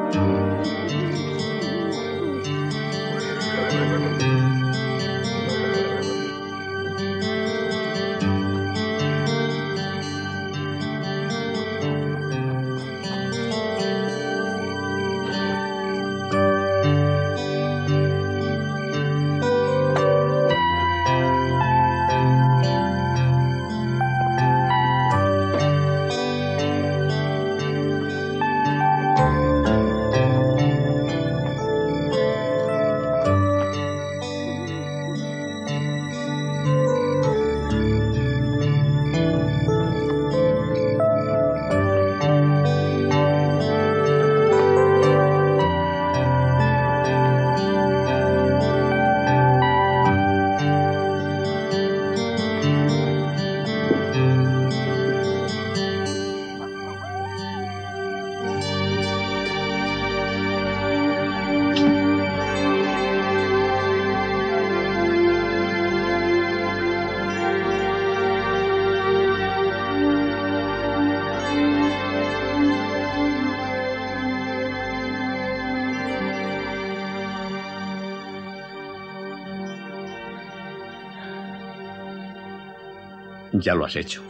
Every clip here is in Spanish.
Ya lo has hecho.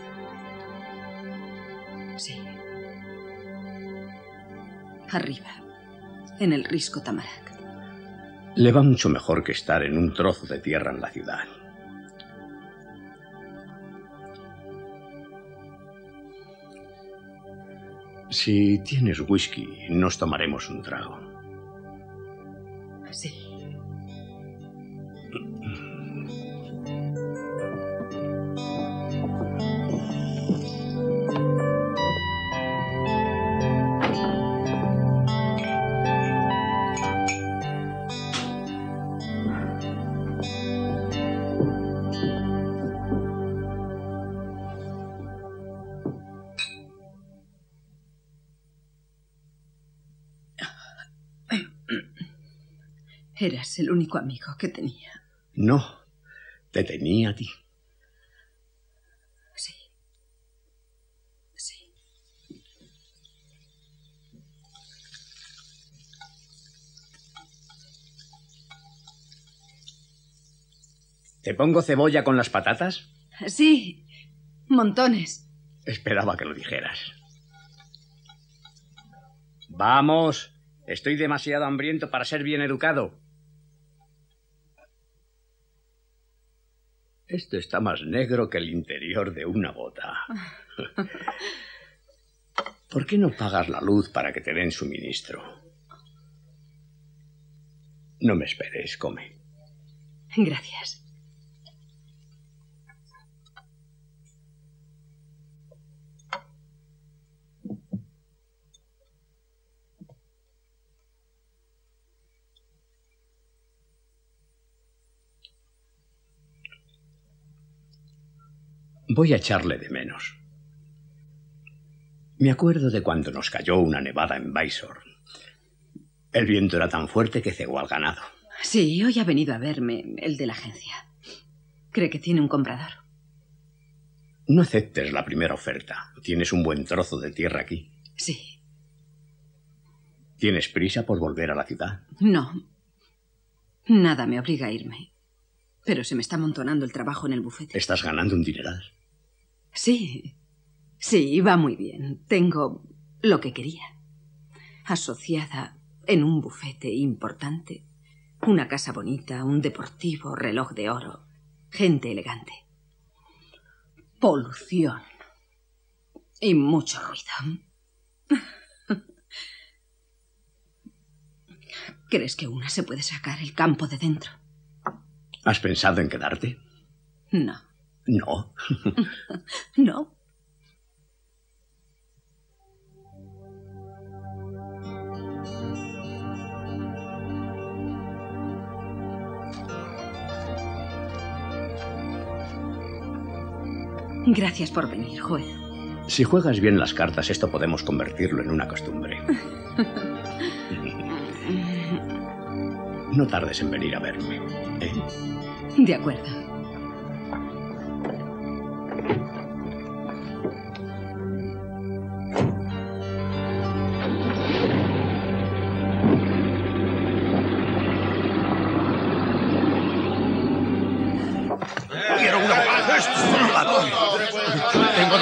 Sí. Arriba, en el Risco Tamarack. Le va mucho mejor que estar en un trozo de tierra en la ciudad. Si tienes whisky, nos tomaremos un trago. Sí. Eras el único amigo que tenía. No, te tenía a ti. Sí. Sí. ¿Te pongo cebolla con las patatas? Sí, montones. Esperaba que lo dijeras. Vamos, estoy demasiado hambriento para ser bien educado. Esto está más negro que el interior de una bota. ¿Por qué no pagas la luz para que te den suministro? No me esperes, come. Gracias. Voy a echarle de menos. Me acuerdo de cuando nos cayó una nevada en Mysore. El viento era tan fuerte que cegó al ganado. Sí, hoy ha venido a verme el de la agencia. Cree que tiene un comprador. No aceptes la primera oferta. Tienes un buen trozo de tierra aquí. Sí. ¿Tienes prisa por volver a la ciudad? No. Nada me obliga a irme. Pero se me está amontonando el trabajo en el bufete. Estás ganando un dineral. Sí. Sí, va muy bien. Tengo lo que quería. Asociada en un bufete importante. Una casa bonita, un deportivo, reloj de oro. Gente elegante. Polución. Y mucho ruido. ¿Crees que una se puede sacar el campo de dentro? ¿Has pensado en quedarte? No. No. No. Gracias por venir, Joel. Si juegas bien las cartas, esto podemos convertirlo en una costumbre. No tardes en venir a verme, ¿eh? De acuerdo.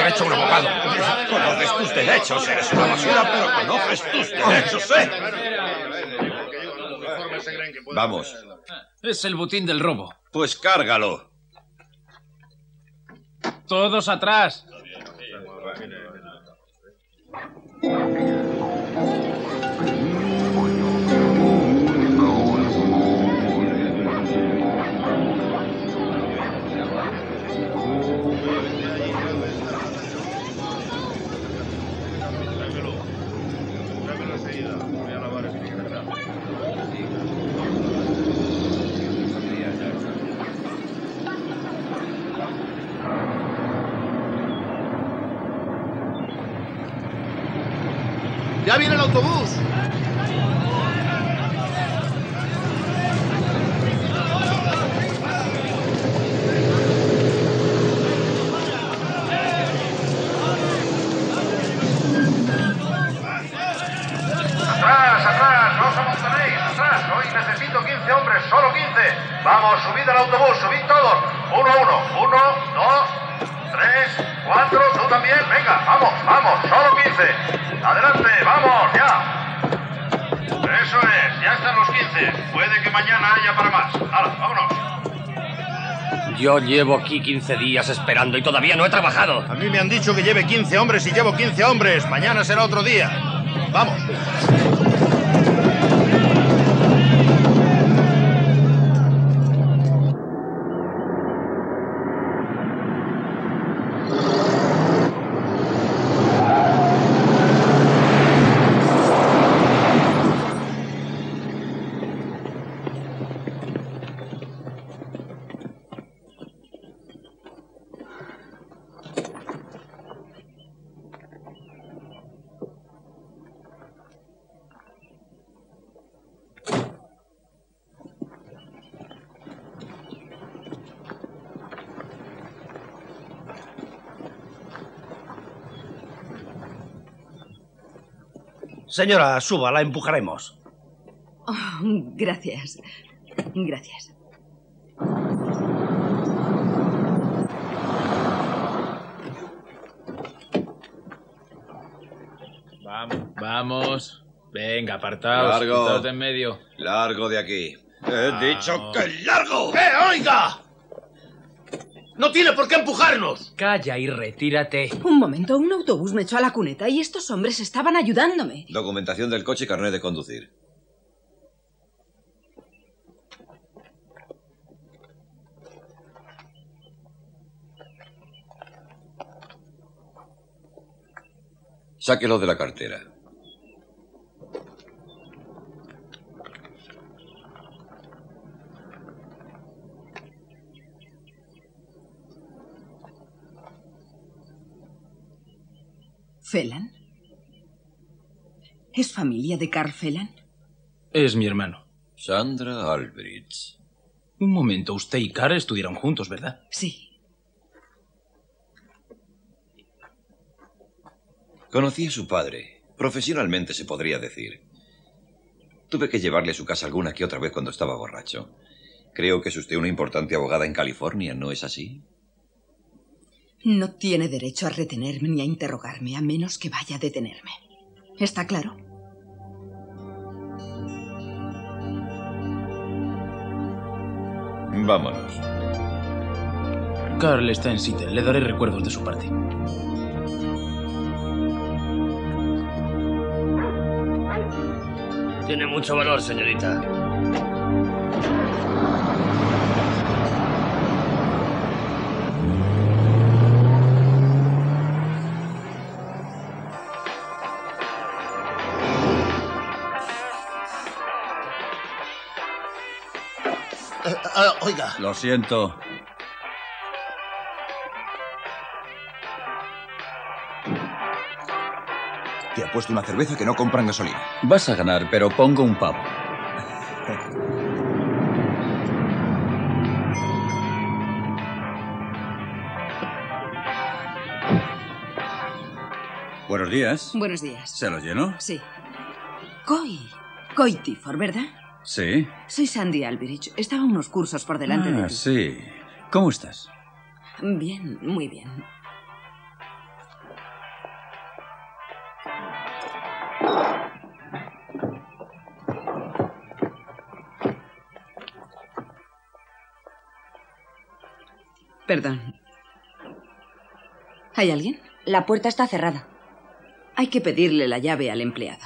haber hecho un abogado. Conoces tus derechos, eres una basura, pero conoces tus derechos, ¿eh? Vamos. Es el botín del robo. Pues cárgalo. Todos atrás. ¡Ya viene el autobús! ¡Atrás! ¡No os amontonéis! ¡Atrás! Hoy necesito 15 hombres, solo 15. Vamos, subid al autobús, subid todos. 1 a 1. 1, 2, 3, 4. Tú también. Venga, vamos, solo 15. Adelante, vamos, ya. Eso es, ya están los 15. Puede que mañana haya para más. ¡Hala, vámonos! Yo llevo aquí 15 días esperando y todavía no he trabajado. A mí me han dicho que lleve 15 hombres y llevo 15 hombres. Mañana será otro día. ¡Vamos! Señora, suba, la empujaremos. Oh, gracias. Gracias. Vamos. Venga, apartaos. Largo. Quitaos de en medio. Largo de aquí. He dicho que largo. Oiga! ¡No tiene por qué empujarnos! Calla y retírate. Un momento, un autobús me echó a la cuneta y estos hombres estaban ayudándome. Documentación del coche y carnet de conducir. Sáquelo de la cartera. ¿Phelan? ¿Es familia de Carl Phelan? Es mi hermano. Sandra Albridge. Un momento, usted y Carl estudiaron juntos, ¿verdad? Sí. Conocí a su padre. Profesionalmente se podría decir. Tuve que llevarle a su casa alguna que otra vez cuando estaba borracho. Creo que es usted una importante abogada en California, ¿no es así? No tiene derecho a retenerme ni a interrogarme, a menos que vaya a detenerme. ¿Está claro? Vámonos. Carl está en Seattle. Le daré recuerdos de su parte. Tiene mucho valor, señorita. Oiga. Lo siento. Te ha puesto una cerveza que no compran gasolina. Vas a ganar, pero pongo un pavo. Buenos días. Buenos días. ¿Se lo lleno? Sí. Coy Tifford, ¿verdad? Sí. Soy Sandy Albridge. Estaba unos cursos por delante de ti. Sí. ¿Cómo estás? Bien, muy bien. Perdón. ¿Hay alguien? La puerta está cerrada. Hay que pedirle la llave al empleado.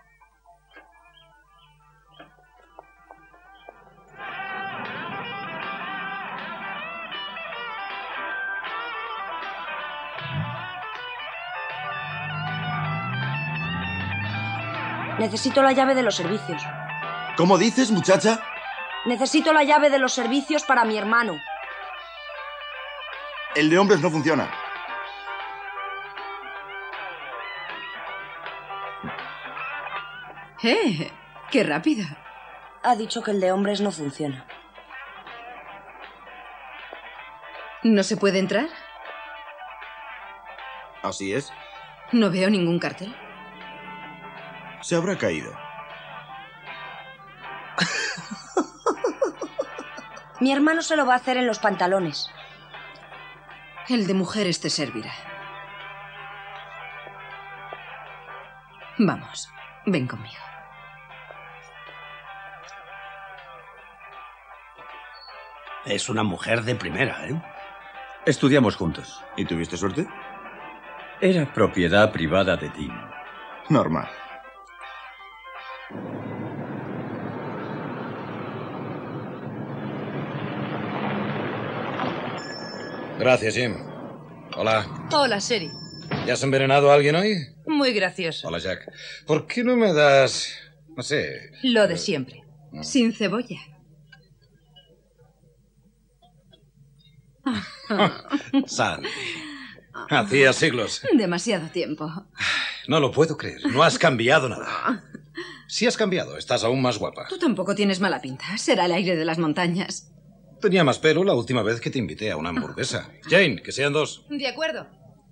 Necesito la llave de los servicios. ¿Cómo dices, muchacha? Necesito la llave de los servicios para mi hermano. El de hombres no funciona. ¡Qué rápida! Ha dicho que el de hombres no funciona. ¿No se puede entrar? Así es. No veo ningún cartel. Se habrá caído. Mi hermano se lo va a hacer en los pantalones. El de mujeres te servirá. Vamos, ven conmigo. Es una mujer de primera, ¿eh? Estudiamos juntos. ¿Y tuviste suerte? Era propiedad privada de Dean. Normal. Gracias, Jim. Hola. Hola, Sherry. ¿Ya has envenenado a alguien hoy? Muy gracioso. Hola, Jack. ¿Por qué no me das, no sé... Lo de siempre. Sin cebolla. Sandy. Hacía siglos. Demasiado tiempo. No lo puedo creer. No has cambiado nada. Sí has cambiado. Estás aún más guapa. Tú tampoco tienes mala pinta. Será el aire de las montañas. Tenía más pelo la última vez que te invité a una hamburguesa. Jane, que sean 2. De acuerdo.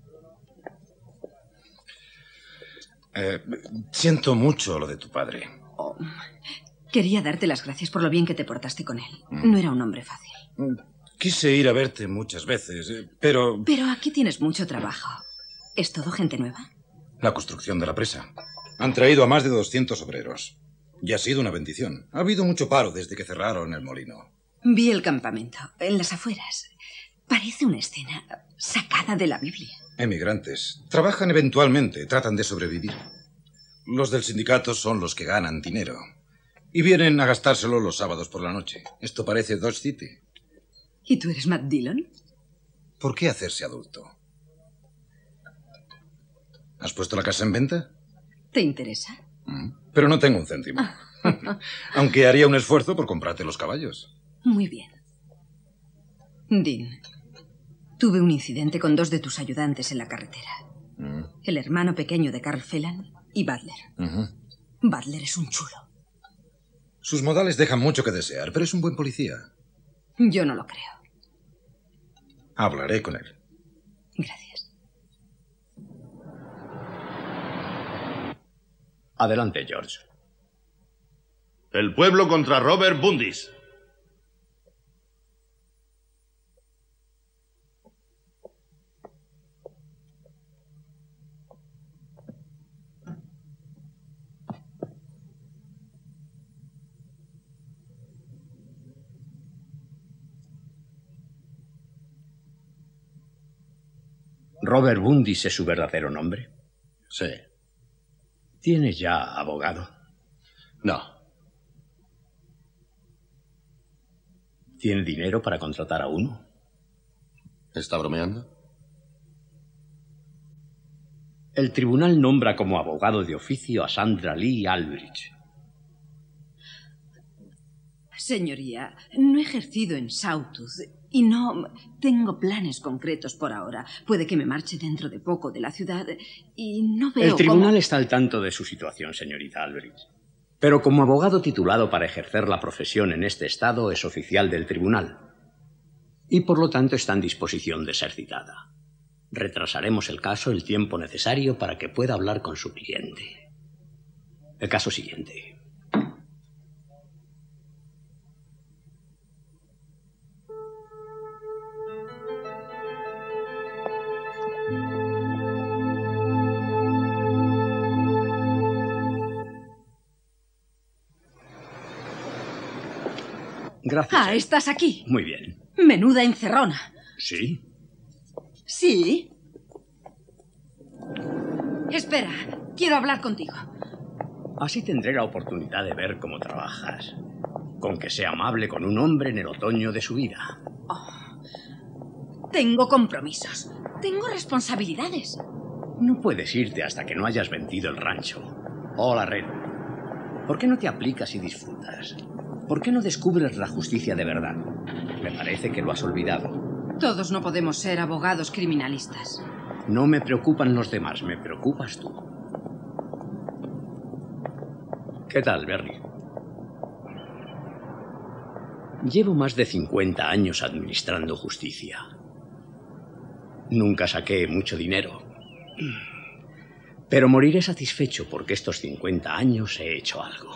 Siento mucho lo de tu padre. Oh, quería darte las gracias por lo bien que te portaste con él. No era un hombre fácil. Quise ir a verte muchas veces, pero... Pero aquí tienes mucho trabajo. ¿Es todo gente nueva? La construcción de la presa. Han traído a más de 200 obreros. Y ha sido una bendición. Ha habido mucho paro desde que cerraron el molino. Vi el campamento, en las afueras. Parece una escena sacada de la Biblia. Emigrantes. Trabajan eventualmente, tratan de sobrevivir. Los del sindicato son los que ganan dinero. Y vienen a gastárselo los sábados por la noche. Esto parece Dodge City. ¿Y tú eres Matt Dillon? ¿Por qué hacerse adulto? ¿Has puesto la casa en venta? ¿Te interesa? Pero no tengo un céntimo. Aunque haría un esfuerzo por comprarte los caballos. Muy bien. Dean, tuve un incidente con 2 de tus ayudantes en la carretera. El hermano pequeño de Carl Phelan y Butler. Butler es un chulo. Sus modales dejan mucho que desear, pero es un buen policía. Yo no lo creo. Hablaré con él. Gracias. Adelante, George. El pueblo contra Robert Bundis. ¿Robert Bundis es su verdadero nombre? Sí. ¿Tiene ya abogado? No. ¿Tiene dinero para contratar a uno? ¿Está bromeando? El tribunal nombra como abogado de oficio a Sandra Lee Aldrich. Señoría, no he ejercido en Sawtooth y no tengo planes concretos por ahora. Puede que me marche dentro de poco de la ciudad y no veo El tribunal cómo... está al tanto de su situación, señorita Aldrich. Pero como abogado titulado para ejercer la profesión en este estado es oficial del tribunal. Y por lo tanto está en disposición de ser citada. Retrasaremos el caso el tiempo necesario para que pueda hablar con su cliente. El caso siguiente. Gracias. Ah, estás aquí. Muy bien. Menuda encerrona. Sí. ¿Sí? Espera, quiero hablar contigo. Así tendré la oportunidad de ver cómo trabajas. Con que sea amable con un hombre en el otoño de su vida. Tengo compromisos. Tengo responsabilidades. No puedes irte hasta que no hayas vendido el rancho. Hola, Red. ¿Por qué no te aplicas y disfrutas? ¿Por qué no descubres la justicia de verdad? Me parece que lo has olvidado. Todos no podemos ser abogados criminalistas. No me preocupan los demás, me preocupas tú. ¿Qué tal, Berry? Llevo más de 50 años administrando justicia. Nunca saqué mucho dinero. Pero moriré satisfecho porque estos 50 años he hecho algo.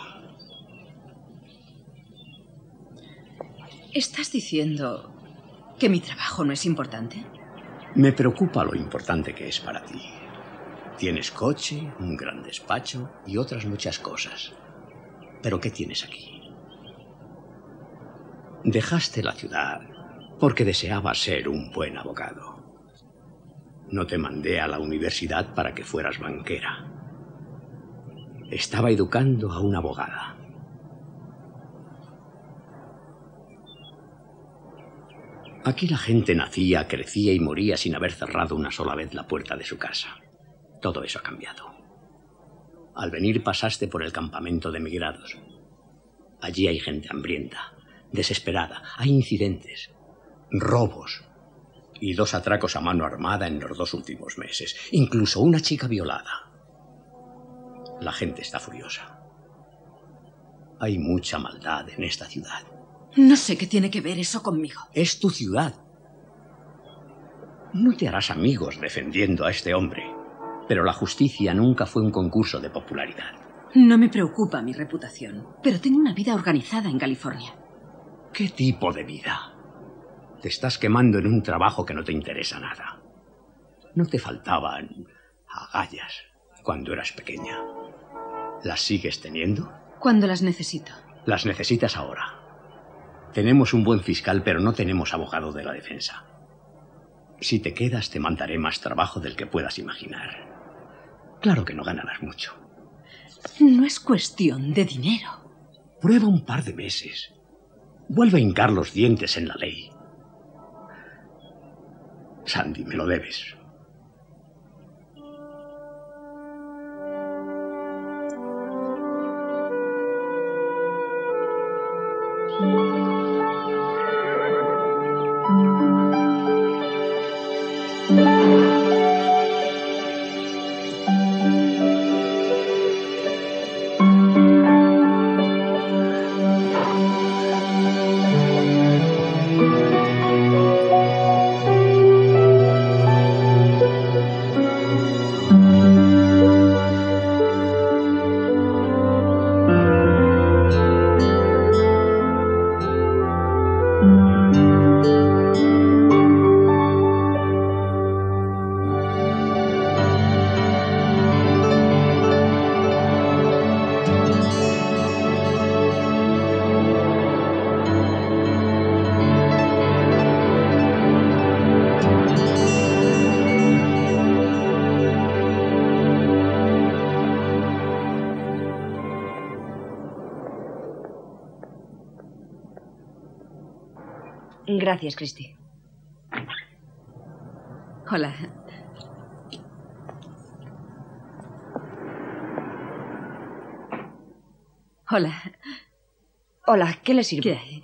¿Estás diciendo que mi trabajo no es importante? Me preocupa lo importante que es para ti. Tienes coche, un gran despacho y otras muchas cosas. ¿Pero qué tienes aquí? Dejaste la ciudad porque deseabas ser un buen abogado. No te mandé a la universidad para que fueras banquera. Estaba educando a una abogada. Aquí la gente nacía, crecía y moría sin haber cerrado una sola vez la puerta de su casa. Todo eso ha cambiado. Al venir pasaste por el campamento de emigrados. Allí hay gente hambrienta, desesperada. Hay incidentes, robos y 2 atracos a mano armada en los 2 últimos meses. Incluso una chica violada. La gente está furiosa. Hay mucha maldad en esta ciudad. No sé qué tiene que ver eso conmigo. Es tu ciudad. No te harás amigos defendiendo a este hombre, pero la justicia nunca fue un concurso de popularidad. No me preocupa mi reputación, pero tengo una vida organizada en California. ¿Qué tipo de vida? Te estás quemando en un trabajo que no te interesa nada. No te faltaban agallas cuando eras pequeña. ¿Las sigues teniendo? Cuando las necesito. Las necesitas ahora. Tenemos un buen fiscal, pero no tenemos abogado de la defensa. Si te quedas, te mandaré más trabajo del que puedas imaginar. Claro que no ganarás mucho. No es cuestión de dinero. Prueba un par de meses. Vuelve a hincar los dientes en la ley. Sandy, me lo debes. Gracias, Christy. Hola. Hola. Hola, ¿qué le sirve? ¿Qué hay?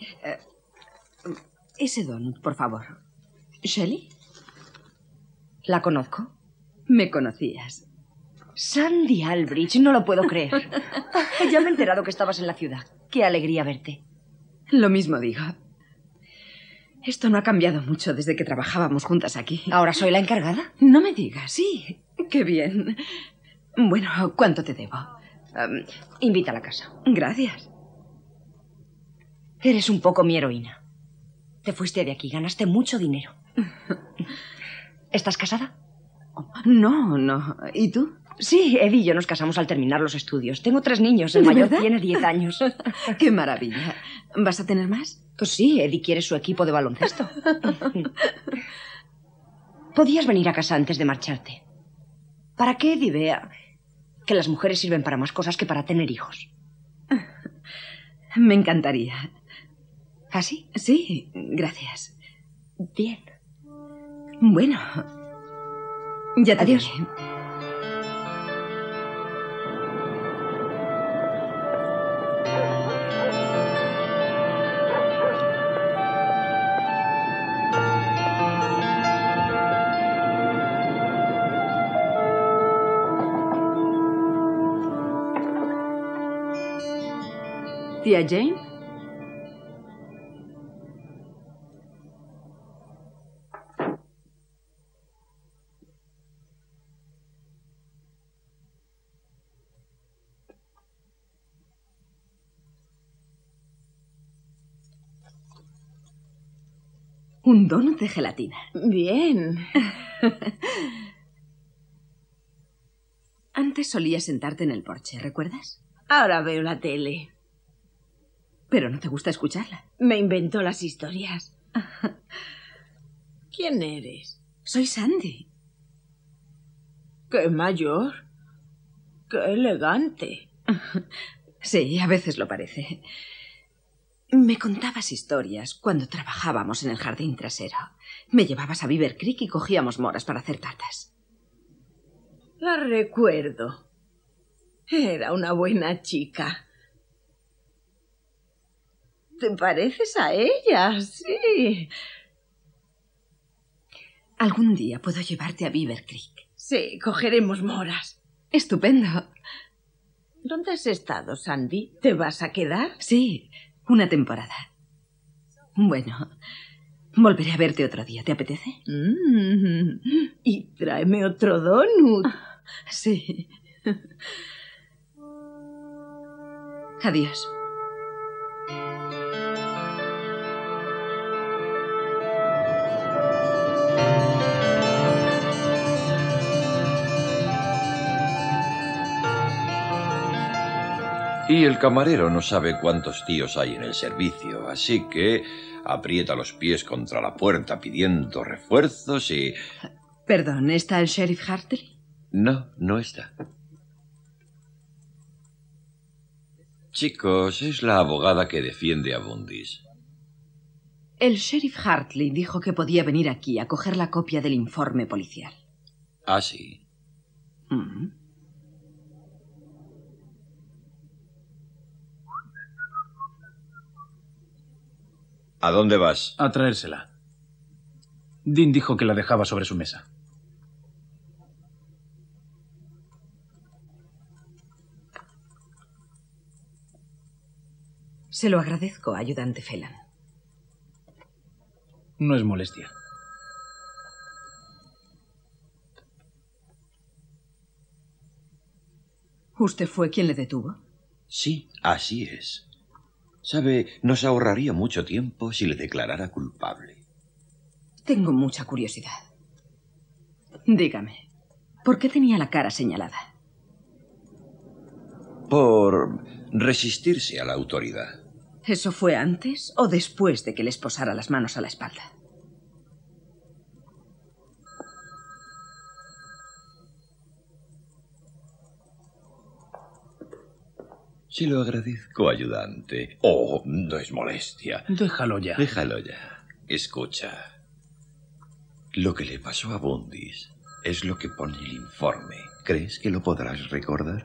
Ese don, por favor. ¿Shelley? ¿La conozco? Me conocías. Sandy Albridge, no lo puedo creer. Ya me he enterado que estabas en la ciudad. Qué alegría verte. Lo mismo digo. Esto no ha cambiado mucho desde que trabajábamos juntas aquí. ¿Ahora soy la encargada? No me digas, sí. Qué bien. Bueno, ¿cuánto te debo? Invita a la casa. Gracias. Eres un poco mi heroína. Te fuiste de aquí, ganaste mucho dinero. ¿Estás casada? No, no. ¿Y tú? Sí, Eddie y yo nos casamos al terminar los estudios. Tengo 3 niños, el ¿De mayor verdad? tiene 10 años. ¡Qué maravilla! ¿Vas a tener más? Pues sí, Eddie quiere su equipo de baloncesto. Podías venir a casa antes de marcharte. Para que Eddie vea que las mujeres sirven para más cosas que para tener hijos. Me encantaría. ¿Ah, sí? Sí, gracias. Bien. Bueno, ya te Adiós. diré. Tía Jane. Un donut de gelatina. Bien. Antes solías sentarte en el porche, ¿recuerdas? Ahora veo la tele. Pero no te gusta escucharla. Me invento las historias. ¿Quién eres? Soy Sandy. ¡Qué mayor! ¡Qué elegante! Sí, a veces lo parece. Me contabas historias cuando trabajábamos en el jardín trasero. Me llevabas a Beaver Creek y cogíamos moras para hacer tartas. La recuerdo. Era una buena chica. ¿Te pareces a ella? Sí. Algún día puedo llevarte a Beaver Creek. Sí, cogeremos moras. Estupendo. ¿Dónde has estado, Sandy? ¿Te vas a quedar? Sí, una temporada. Bueno, volveré a verte otro día. ¿Te apetece? Y tráeme otro donut. Sí. Adiós. Y el camarero no sabe cuántos tíos hay en el servicio, así que aprieta los pies contra la puerta pidiendo refuerzos y... Perdón, ¿está el sheriff Hartley? No, no está. Chicos, es la abogada que defiende a Bundis. El sheriff Hartley dijo que podía venir aquí a coger la copia del informe policial. Ah, sí. ¿A dónde vas? A traérsela. Dean dijo que la dejaba sobre su mesa. Se lo agradezco, ayudante Phelan. No es molestia. ¿Usted fue quien le detuvo? Sí, así es. Sabe, nos ahorraría mucho tiempo si le declarara culpable. Tengo mucha curiosidad. Dígame, ¿por qué tenía la cara señalada? Por resistirse a la autoridad. ¿Eso fue antes o después de que les posara las manos a la espalda? Sí lo agradezco, ayudante. Oh, no es molestia. Déjalo ya. Déjalo ya. Escucha. Lo que le pasó a Bundis es lo que pone el informe. ¿Crees que lo podrás recordar?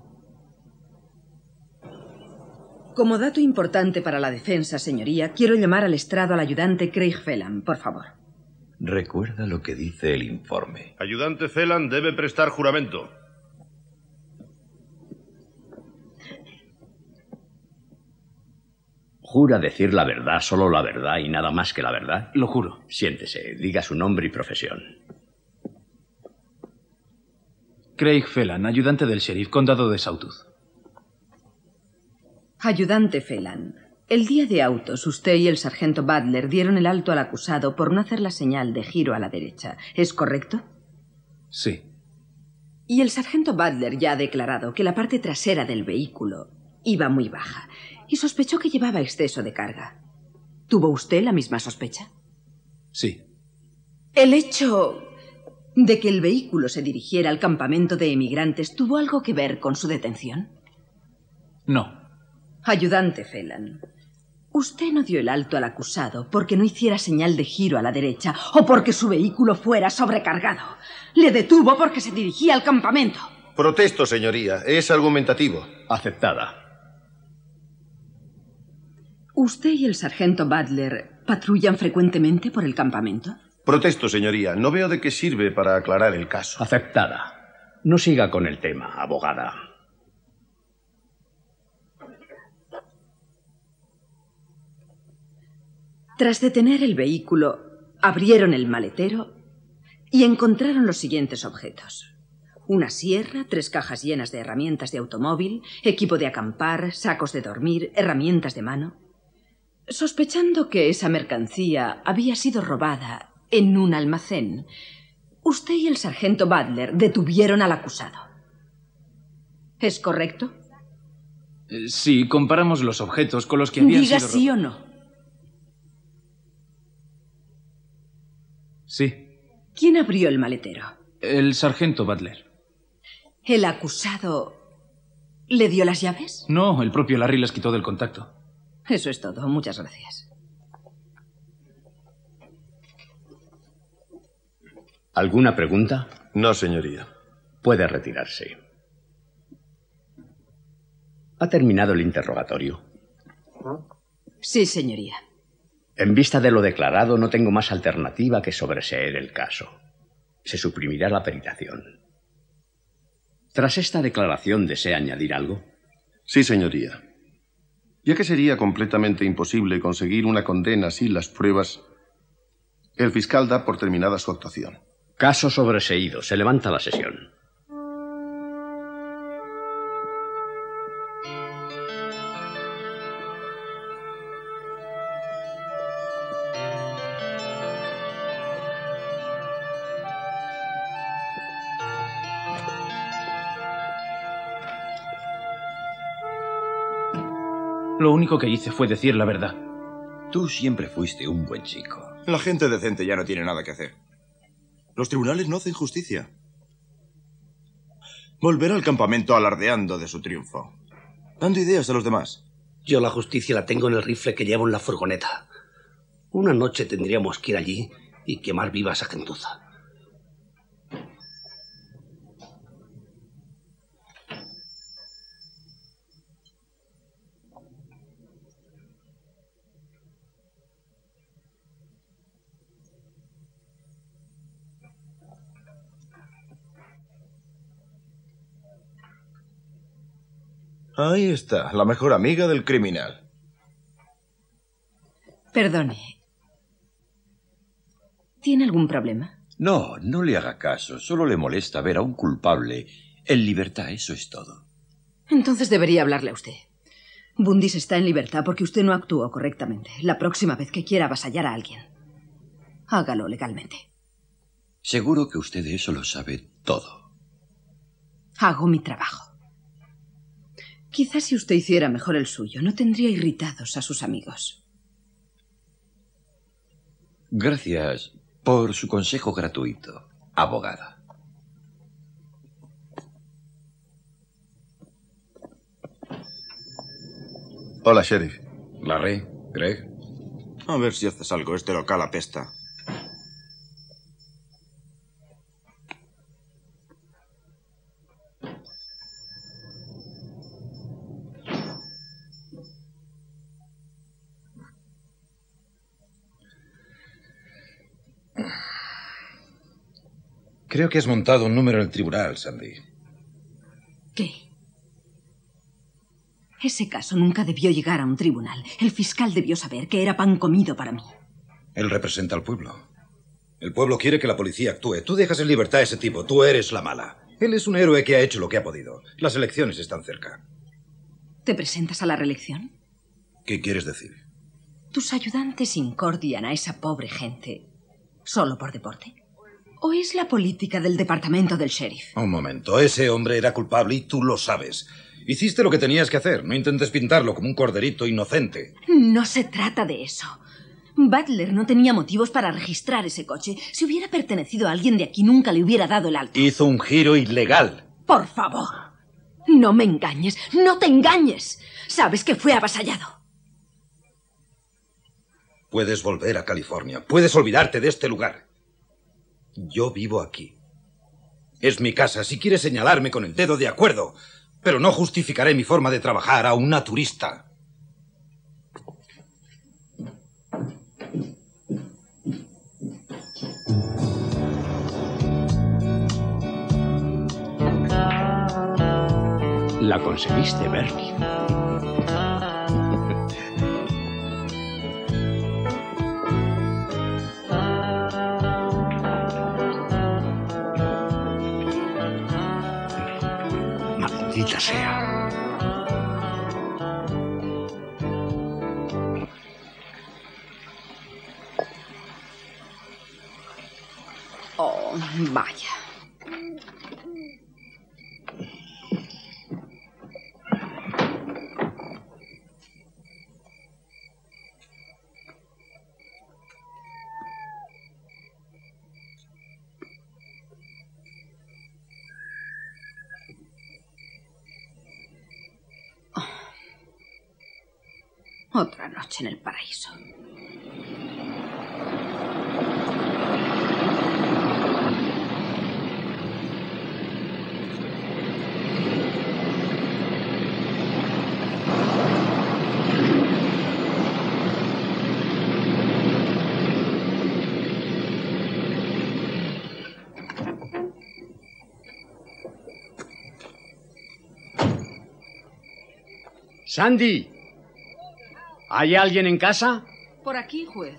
Como dato importante para la defensa, señoría, quiero llamar al estrado al ayudante Craig Phelan, por favor. Recuerda lo que dice el informe. Ayudante Phelan debe prestar juramento. ¿Jura decir la verdad, solo la verdad y nada más que la verdad? Lo juro. Siéntese, diga su nombre y profesión. Craig Phelan, ayudante del sheriff, condado de Sawtooth. Ayudante Phelan, el día de autos, usted y el sargento Butler dieron el alto al acusado por no hacer la señal de giro a la derecha. ¿Es correcto? Sí. Y el sargento Butler ya ha declarado que la parte trasera del vehículo iba muy baja y sospechó que llevaba exceso de carga. ¿Tuvo usted la misma sospecha? Sí. El hecho de que el vehículo se dirigiera al campamento de emigrantes tuvo algo que ver con su detención. No. Ayudante Phelan, usted no dio el alto al acusado porque no hiciera señal de giro a la derecha o porque su vehículo fuera sobrecargado. Le detuvo porque se dirigía al campamento. Protesto, señoría. Es argumentativo. Aceptada. ¿Usted y el sargento Butler patrullan frecuentemente por el campamento? Protesto, señoría. No veo de qué sirve para aclarar el caso. Aceptada. No siga con el tema, abogada. Tras detener el vehículo, abrieron el maletero y encontraron los siguientes objetos. Una sierra, 3 cajas llenas de herramientas de automóvil, equipo de acampar, sacos de dormir, herramientas de mano. Sospechando que esa mercancía había sido robada en un almacén, usted y el sargento Butler detuvieron al acusado. ¿Es correcto? Sí, comparamos los objetos con los que habían Diga sido sí o no. Sí. ¿Quién abrió el maletero? El sargento Butler. ¿El acusado le dio las llaves? No, el propio Larry las quitó del contacto. Eso es todo. Muchas gracias. ¿Alguna pregunta? No, señoría. Puede retirarse. ¿Ha terminado el interrogatorio? Sí, señoría. En vista de lo declarado, no tengo más alternativa que sobreseer el caso. Se suprimirá la peritación. Tras esta declaración, ¿desea añadir algo? Sí, señoría. Ya que sería completamente imposible conseguir una condena sin las pruebas, el fiscal da por terminada su actuación. Caso sobreseído. Se levanta la sesión. Lo único que hice fue decir la verdad. Tú siempre fuiste un buen chico. La gente decente ya no tiene nada que hacer. Los tribunales no hacen justicia. Volverá al campamento alardeando de su triunfo, dando ideas a los demás. Yo la justicia la tengo en el rifle que llevo en la furgoneta. Una noche tendríamos que ir allí y quemar viva a esa gentuza. Ahí está, la mejor amiga del criminal. Perdone. ¿Tiene algún problema? No, no le haga caso. Solo le molesta ver a un culpable en libertad. Eso es todo. Entonces debería hablarle a usted. Bundis está en libertad porque usted no actuó correctamente. La próxima vez que quiera avasallar a alguien, hágalo legalmente. Seguro que usted de eso lo sabe todo. Hago mi trabajo. Quizás si usted hiciera mejor el suyo, no tendría irritados a sus amigos. Gracias por su consejo gratuito, abogada. Hola, sheriff. Larry, Greg. A ver si haces algo. Este local apesta. Creo que has montado un número en el tribunal, Sandy. ¿Qué? Ese caso nunca debió llegar a un tribunal. El fiscal debió saber que era pan comido para mí. Él representa al pueblo. El pueblo quiere que la policía actúe. Tú dejas en libertad a ese tipo. Tú eres la mala. Él es un héroe que ha hecho lo que ha podido. Las elecciones están cerca. ¿Te presentas a la reelección? ¿Qué quieres decir? ¿Tus ayudantes incordian a esa pobre gente solo por deporte? ¿O es la política del departamento del sheriff? Un momento, ese hombre era culpable y tú lo sabes. Hiciste lo que tenías que hacer. No intentes pintarlo como un corderito inocente. No se trata de eso. Butler no tenía motivos para registrar ese coche. Si hubiera pertenecido a alguien de aquí, nunca le hubiera dado el alto. Hizo un giro ilegal. Por favor, no me engañes. ¡No te engañes! Sabes que fue avasallado. Puedes volver a California. Puedes olvidarte de este lugar. Yo vivo aquí. Es mi casa. Si quieres señalarme con el dedo, de acuerdo. Pero no justificaré mi forma de trabajar a una turista. La conseguiste, Bernie. Maldita sea. Oh, vaya. Otra noche en el paraíso. Sandy, ¿hay alguien en casa? Por aquí, juez.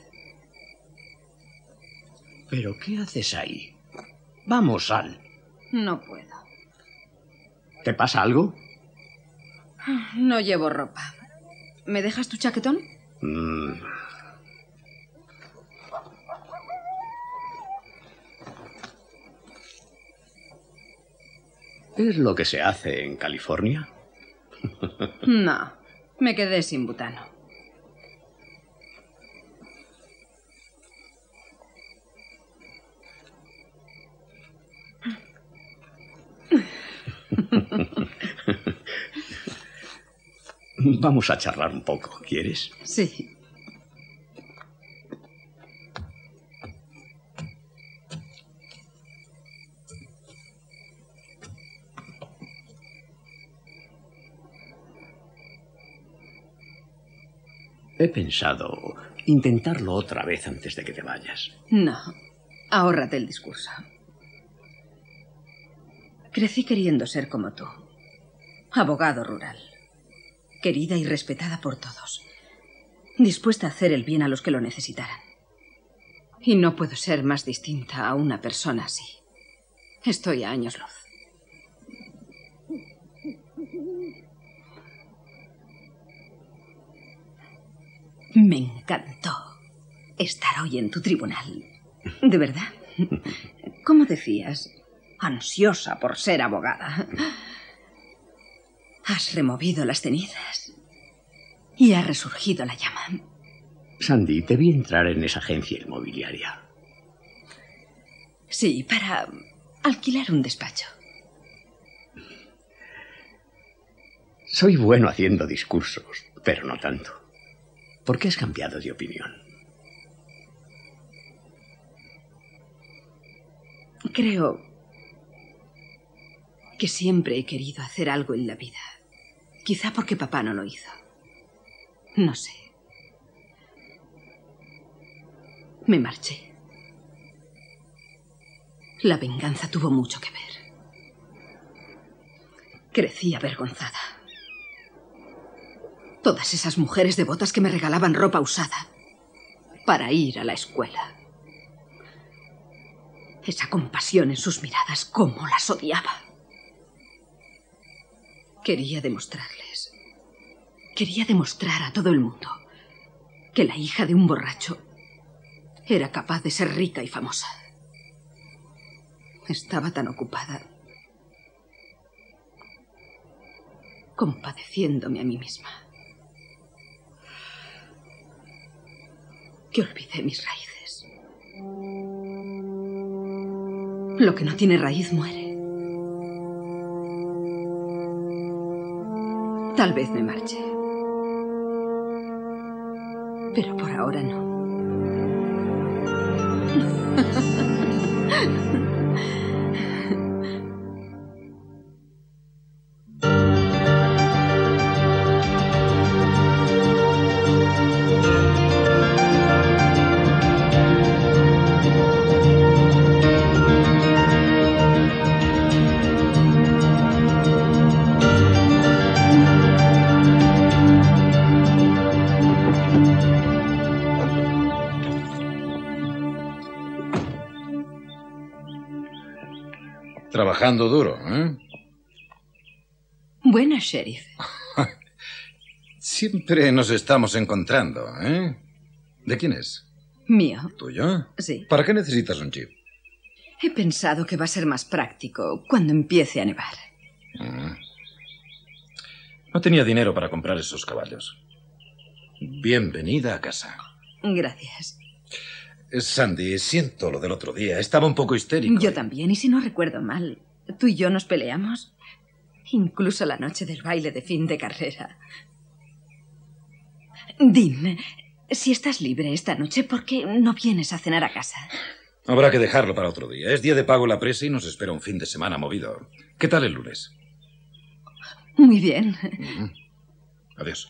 ¿Pero qué haces ahí? Vamos, sal. No puedo. ¿Te pasa algo? No llevo ropa. ¿Me dejas tu chaquetón? ¿Es lo que se hace en California? No, me quedé sin butano. Vamos a charlar un poco, ¿quieres? Sí. He pensado intentarlo otra vez antes de que te vayas. No, ahórrate el discurso. Crecí queriendo ser como tú. Abogado rural. Querida y respetada por todos. Dispuesta a hacer el bien a los que lo necesitaran. Y no puedo ser más distinta a una persona así. Estoy a años luz. Me encantó estar hoy en tu tribunal. ¿De verdad? ¿Cómo decías? Ansiosa por ser abogada. Has removido las cenizas y ha resurgido la llama. Sandy, te vi entrar en esa agencia inmobiliaria. Sí, para alquilar un despacho. Soy bueno haciendo discursos, pero no tanto. ¿Por qué has cambiado de opinión? Creo que siempre he querido hacer algo en la vida. Quizá porque papá no lo hizo. No sé. Me marché. La venganza tuvo mucho que ver. Crecí avergonzada. Todas esas mujeres devotas que me regalaban ropa usada para ir a la escuela. Esa compasión en sus miradas, cómo las odiaba. Quería demostrarles. Quería demostrar a todo el mundo que la hija de un borracho era capaz de ser rica y famosa. Estaba tan ocupada compadeciéndome a mí misma que olvidé mis raíces. Lo que no tiene raíz muere. Tal vez me marche, pero por ahora no. Trabajando duro, ¿eh? Buena, sheriff. Siempre nos estamos encontrando, ¿eh? ¿De quién es? Mío. ¿Tuyo? Sí. ¿Para qué necesitas un jeep? He pensado que va a ser más práctico cuando empiece a nevar. No tenía dinero para comprar esos caballos. Bienvenida a casa. Gracias. Sandy, siento lo del otro día. Estaba un poco histérico. Yo también, y si no recuerdo mal, tú y yo nos peleamos. Incluso la noche del baile de fin de carrera. Dime, si estás libre esta noche, ¿por qué no vienes a cenar a casa? Habrá que dejarlo para otro día. Es día de pago en la presa y nos espera un fin de semana movido. ¿Qué tal el lunes? Muy bien. Adiós.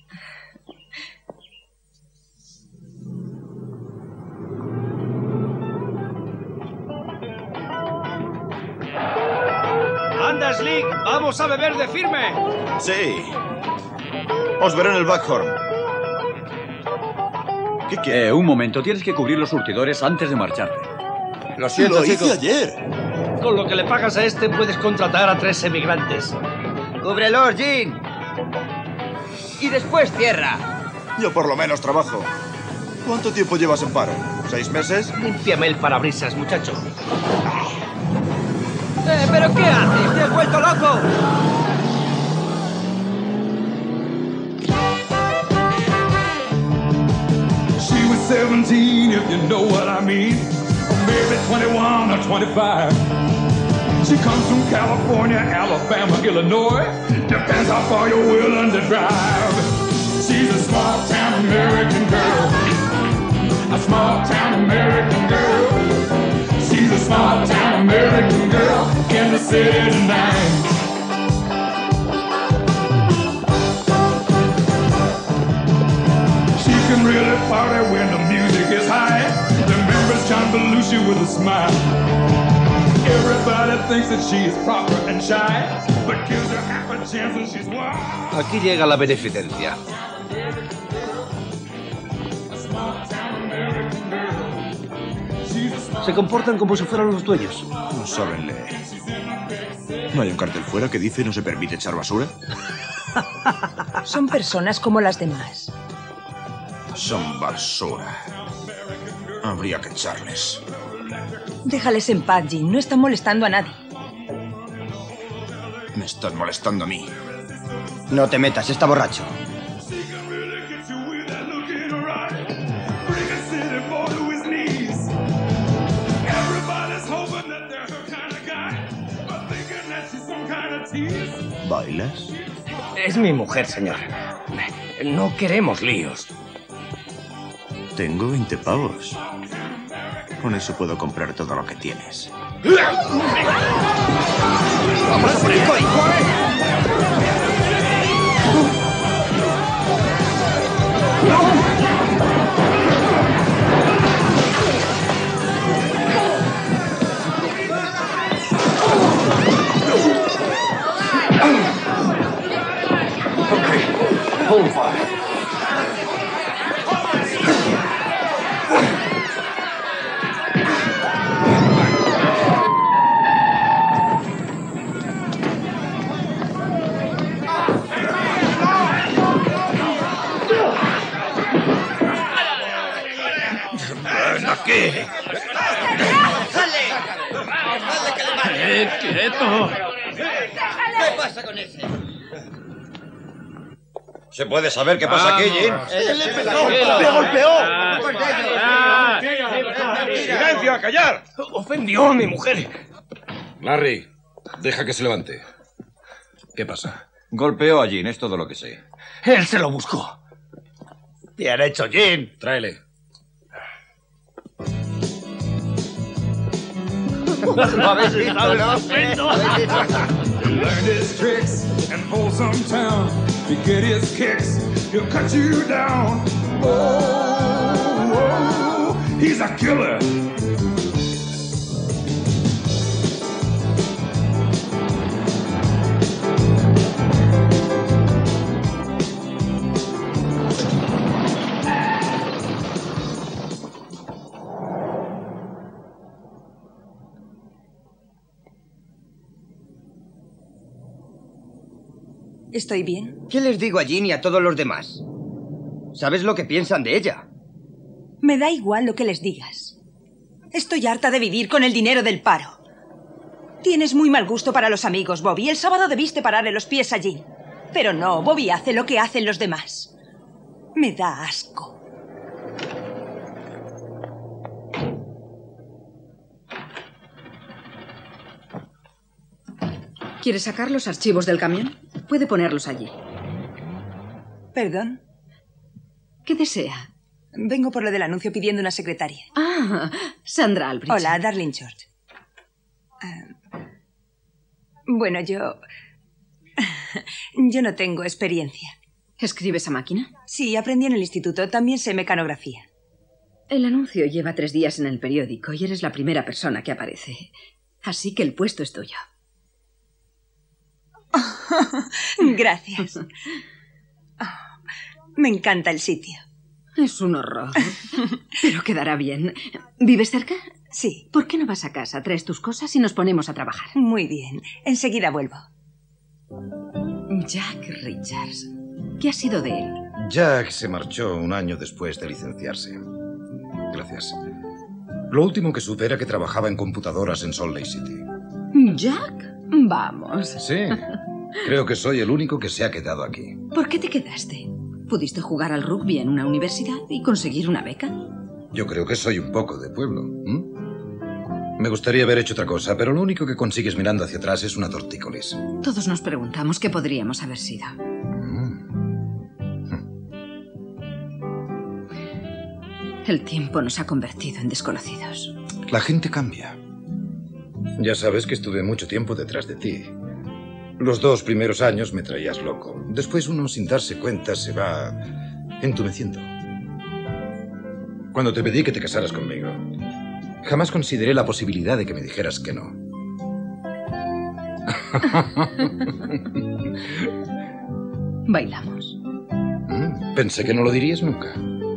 ¡Anda, Slick! ¡Vamos a beber de firme! Sí. Os veré en el Backhorn. ¿Qué quieres? Un momento. Tienes que cubrir los surtidores antes de marcharte. Lo siento, Lo chico. hice ayer. Con lo que le pagas a este puedes contratar a 3 emigrantes. ¡Cúbrelos, Jean! Y después cierra. Yo por lo menos trabajo. ¿Cuánto tiempo llevas en paro? ¿6 meses? Límpiame el parabrisas, muchacho. ¿Pero qué haces? ¡Te has vuelto loco! She was 17, if you know what I mean. Maybe 21 or 25. She comes from California, Alabama, Illinois. Depends how far you're willing to drive. She's a small-town American girl. A small-town American girl. She's a small-town American girl in the city tonight. She can really party when the music is high. The members John Belushi with a smile. Everybody thinks that she is proper and shy, but gives her half a chance and she's wild. Aquí llega la beneficencia. Se comportan como si fueran los dueños. No saben leer. ¿No hay un cartel fuera que dice no se permite echar basura? Son personas como las demás. Son basura. Habría que echarles. Déjales en paz, Jean. No están molestando a nadie. Me están molestando a mí. No te metas, está borracho. ¿Bailas? Es mi mujer, señor. No queremos líos. Tengo 20 pavos. Con eso puedo comprar todo lo que tienes. ¡Vamos a por el coy! Hold fire. ¡Ven aquí! ¡Dale! ¡Quieto! ¿Qué pasa con ese? ¿Se puede saber qué pasa aquí, Jim? ¡Le golpeó! ¡Silencio, a callar! Ofendió a mi mujer. Larry, deja que se levante. ¿Qué pasa? Golpeó a Jim, es todo lo que sé. Él se lo buscó. ¿Qué han hecho, Jim? Tráele. A ver si habla. Learned his tricks in Folsom Town. To get his kicks, he'll cut you down. Oh, he's a killer. ¿Estoy bien? ¿Qué les digo a Jean y a todos los demás? ¿Sabes lo que piensan de ella? Me da igual lo que les digas. Estoy harta de vivir con el dinero del paro. Tienes muy mal gusto para los amigos, Bobby. El sábado debiste pararle los pies a Jean. Pero no, Bobby hace lo que hacen los demás. Me da asco. ¿Quiere sacar los archivos del camión? Puede ponerlos allí. ¿Perdón? ¿Qué desea? Vengo por lo del anuncio pidiendo una secretaria. Ah, Sandra Albridge. Hola, Darlene George. Bueno, yo no tengo experiencia. ¿Escribes a máquina? Sí, aprendí en el instituto. También sé mecanografía. El anuncio lleva 3 días en el periódico y eres la primera persona que aparece. Así que el puesto es tuyo. Gracias. Me encanta el sitio. Es un horror. Pero quedará bien. ¿Vives cerca? Sí. ¿Por qué no vas a casa? Traes tus cosas y nos ponemos a trabajar. Muy bien. Enseguida vuelvo. Jack Richards. ¿Qué ha sido de él? Jack se marchó un año después de licenciarse. Gracias. Lo último que supe era que trabajaba en computadoras en Salt Lake City. ¿Jack? Vamos. Sí. Creo que soy el único que se ha quedado aquí. ¿Por qué te quedaste? ¿Pudiste jugar al rugby en una universidad y conseguir una beca? Yo creo que soy un poco de pueblo. Me gustaría haber hecho otra cosa, pero lo único que consigues mirando hacia atrás es una tortícolis. Todos nos preguntamos qué podríamos haber sido. El tiempo nos ha convertido en desconocidos. La gente cambia. Ya sabes que estuve mucho tiempo detrás de ti. Los 2 primeros años me traías loco. Después uno, sin darse cuenta, se va entumeciendo. Cuando te pedí que te casaras conmigo, jamás consideré la posibilidad de que me dijeras que no. Bailamos. Pensé que no lo dirías nunca.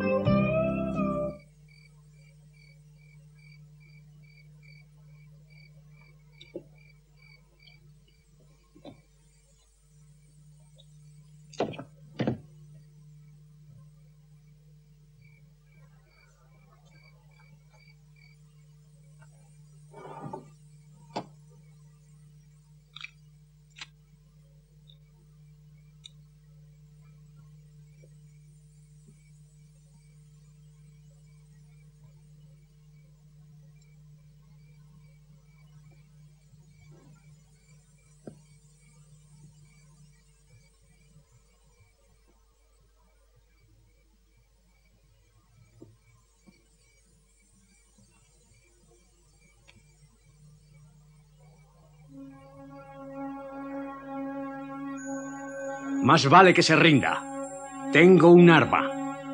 Más vale que se rinda. Tengo un arma.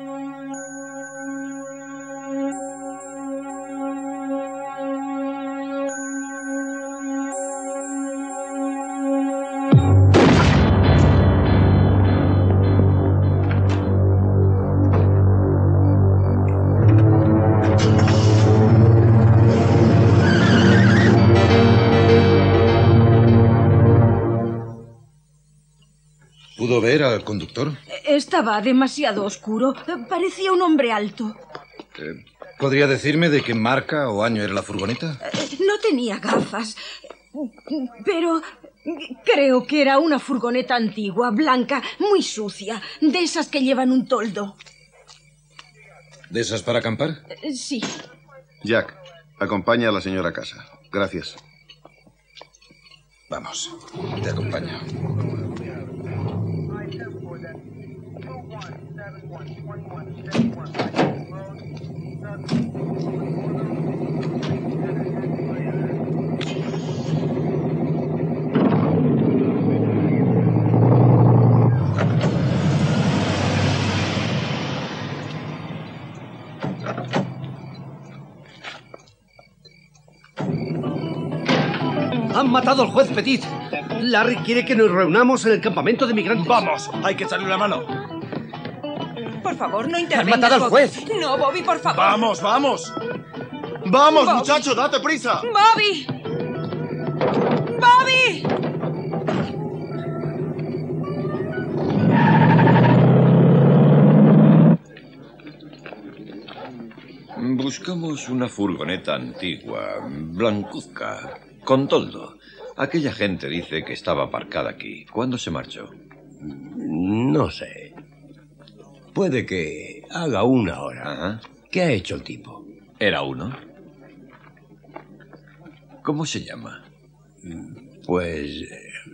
¿Pudo ver al conductor? Estaba demasiado oscuro. Parecía un hombre alto. ¿Podría decirme de qué marca o año era la furgoneta? No tenía gafas. Pero creo que era una furgoneta antigua, blanca, muy sucia, de esas que llevan un toldo. ¿De esas para acampar? Sí. Jack, acompaña a la señora a casa. Gracias. Vamos, te acompaño. Han matado al juez Petit. Larry quiere que nos reunamos en el campamento de migrantes. ¡Vamos! Hay que echarle una mano. Por favor, no intervengas. ¡Han matado al juez! Bobby. No, Bobby, por favor. ¡Vamos, vamos! ¡Vamos, Bobby. muchacho! ¡Date prisa! ¡Bobby! ¡Bobby! Buscamos una furgoneta antigua, blancuzca, con toldo. Aquella gente dice que estaba aparcada aquí. ¿Cuándo se marchó? No sé. Puede que haga una hora. Ajá. ¿Qué ha hecho el tipo? ¿Era uno? ¿Cómo se llama? Pues...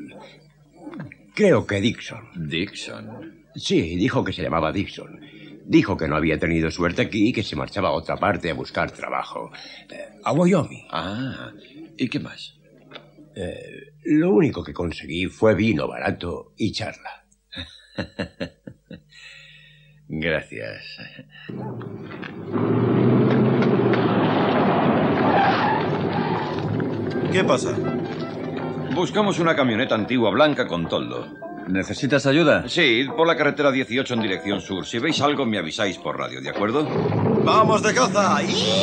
creo que Dixon. ¿Dixon? Sí, dijo que se llamaba Dixon. Dijo que no había tenido suerte aquí y que se marchaba a otra parte a buscar trabajo. A Wyoming. Ah, ¿y qué más? Lo único que conseguí fue vino barato y charla. Gracias. ¿Qué pasa? Buscamos una camioneta antigua blanca con toldo. ¿Necesitas ayuda? Sí, por la carretera 18 en dirección sur. Si veis algo, me avisáis por radio, ¿de acuerdo? ¡Vamos de caza!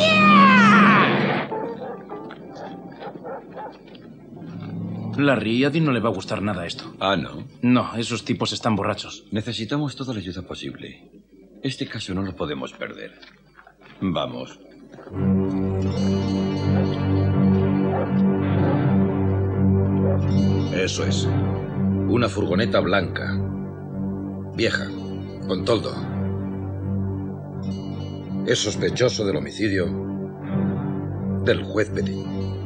Larry, a Dean no le va a gustar nada esto. Ah, ¿no? No, esos tipos están borrachos. Necesitamos toda la ayuda posible. Este caso no lo podemos perder. Vamos. Eso es. Una furgoneta blanca. Vieja. Con toldo. Es sospechoso del homicidio del juez Petit.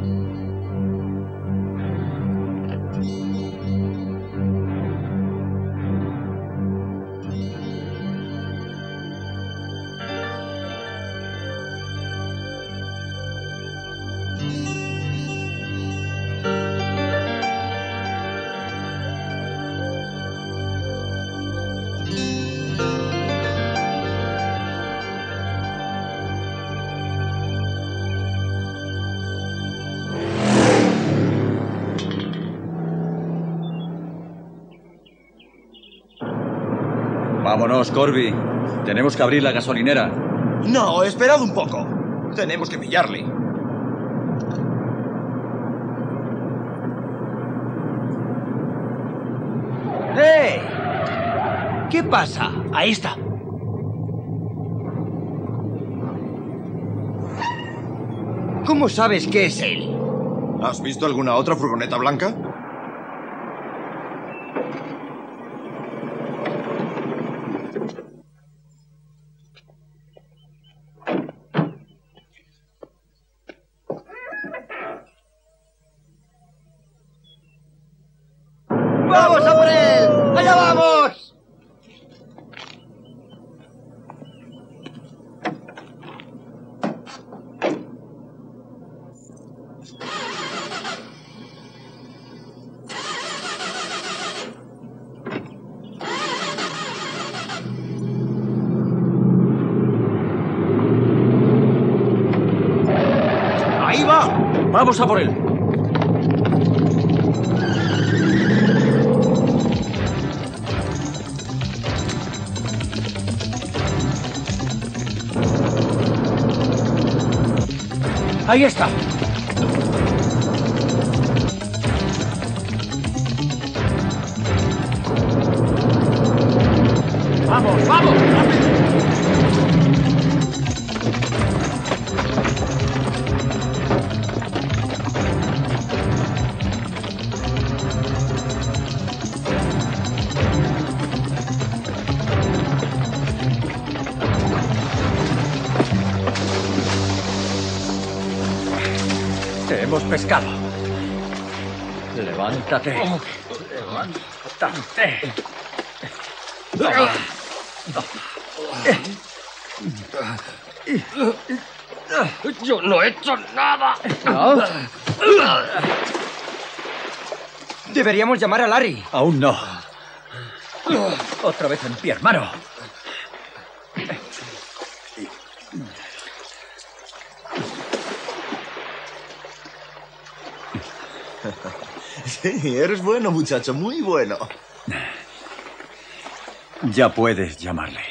Vámonos, Corby. Tenemos que abrir la gasolinera. No, esperad un poco. Tenemos que pillarle. ¡Hey! ¿Qué pasa? Ahí está. ¿Cómo sabes que es él? ¿Has visto alguna otra furgoneta blanca? ¡Vamos a por él! ¡Allá vamos! ¡Ahí va! ¡Vamos a por él! Ahí está. ¡Vamos, vamos! hemos pescado. Levántate. Levántate. Yo no he hecho nada. ¿No? Deberíamos llamar a Larry. Aún no. Otra vez en pie, hermano. Sí, eres bueno, muchacho, muy bueno. Ya puedes llamarle.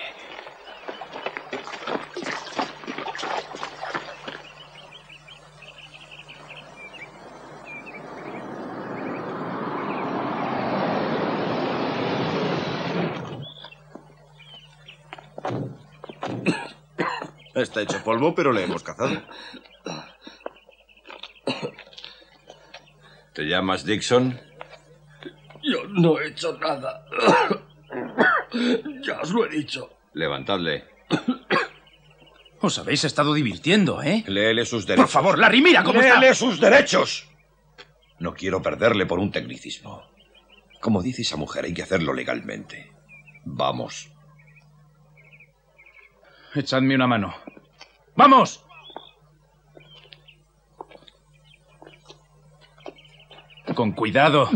Está hecho polvo, pero le hemos cazado. ¿Te llamas Dixon? Yo no he hecho nada. Ya os lo he dicho. Levantadle. Os habéis estado divirtiendo, ¿eh? Léele sus derechos. Por favor, Larry, mira cómo está. ¡Léele sus derechos! No quiero perderle por un tecnicismo. Como dice esa mujer, hay que hacerlo legalmente. Vamos. Echadme una mano. ¡Vamos! Con cuidado.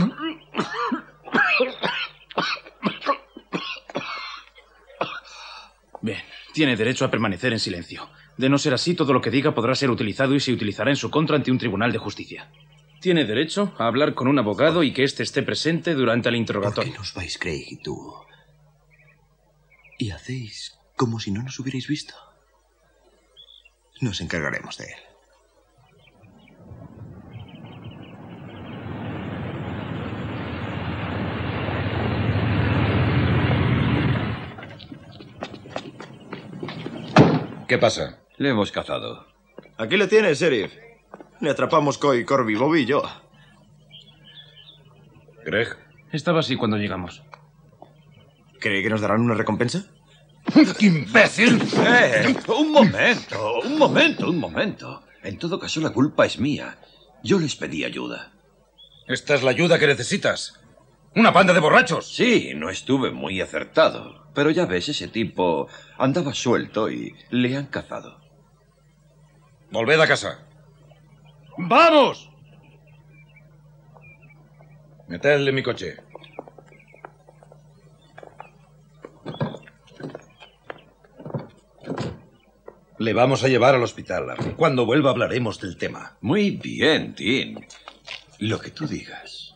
Bien, tiene derecho a permanecer en silencio. De no ser así, todo lo que diga podrá ser utilizado y se utilizará en su contra ante un tribunal de justicia. Tiene derecho a hablar con un abogado y que éste esté presente durante el interrogatorio. ¿Por qué nos vais, Craig y tú? ¿Y hacéis como si no nos hubierais visto? Nos encargaremos de él. ¿Qué pasa? Le hemos cazado. Aquí le tienes, sheriff. Le atrapamos Coy, Corby, Bobby y yo. ¿Greg? Estaba así cuando llegamos. ¿Cree que nos darán una recompensa? ¡Qué imbécil! Un momento. En todo caso, la culpa es mía. Yo les pedí ayuda. Esta es la ayuda que necesitas. ¡Una banda de borrachos! Sí, no estuve muy acertado. Pero ya ves, ese tipo andaba suelto y le han cazado. Volved a casa. ¡Vamos! Metedle en mi coche. Le vamos a llevar al hospital, Larry. Cuando vuelva hablaremos del tema. Muy bien, Tim. Lo que tú digas.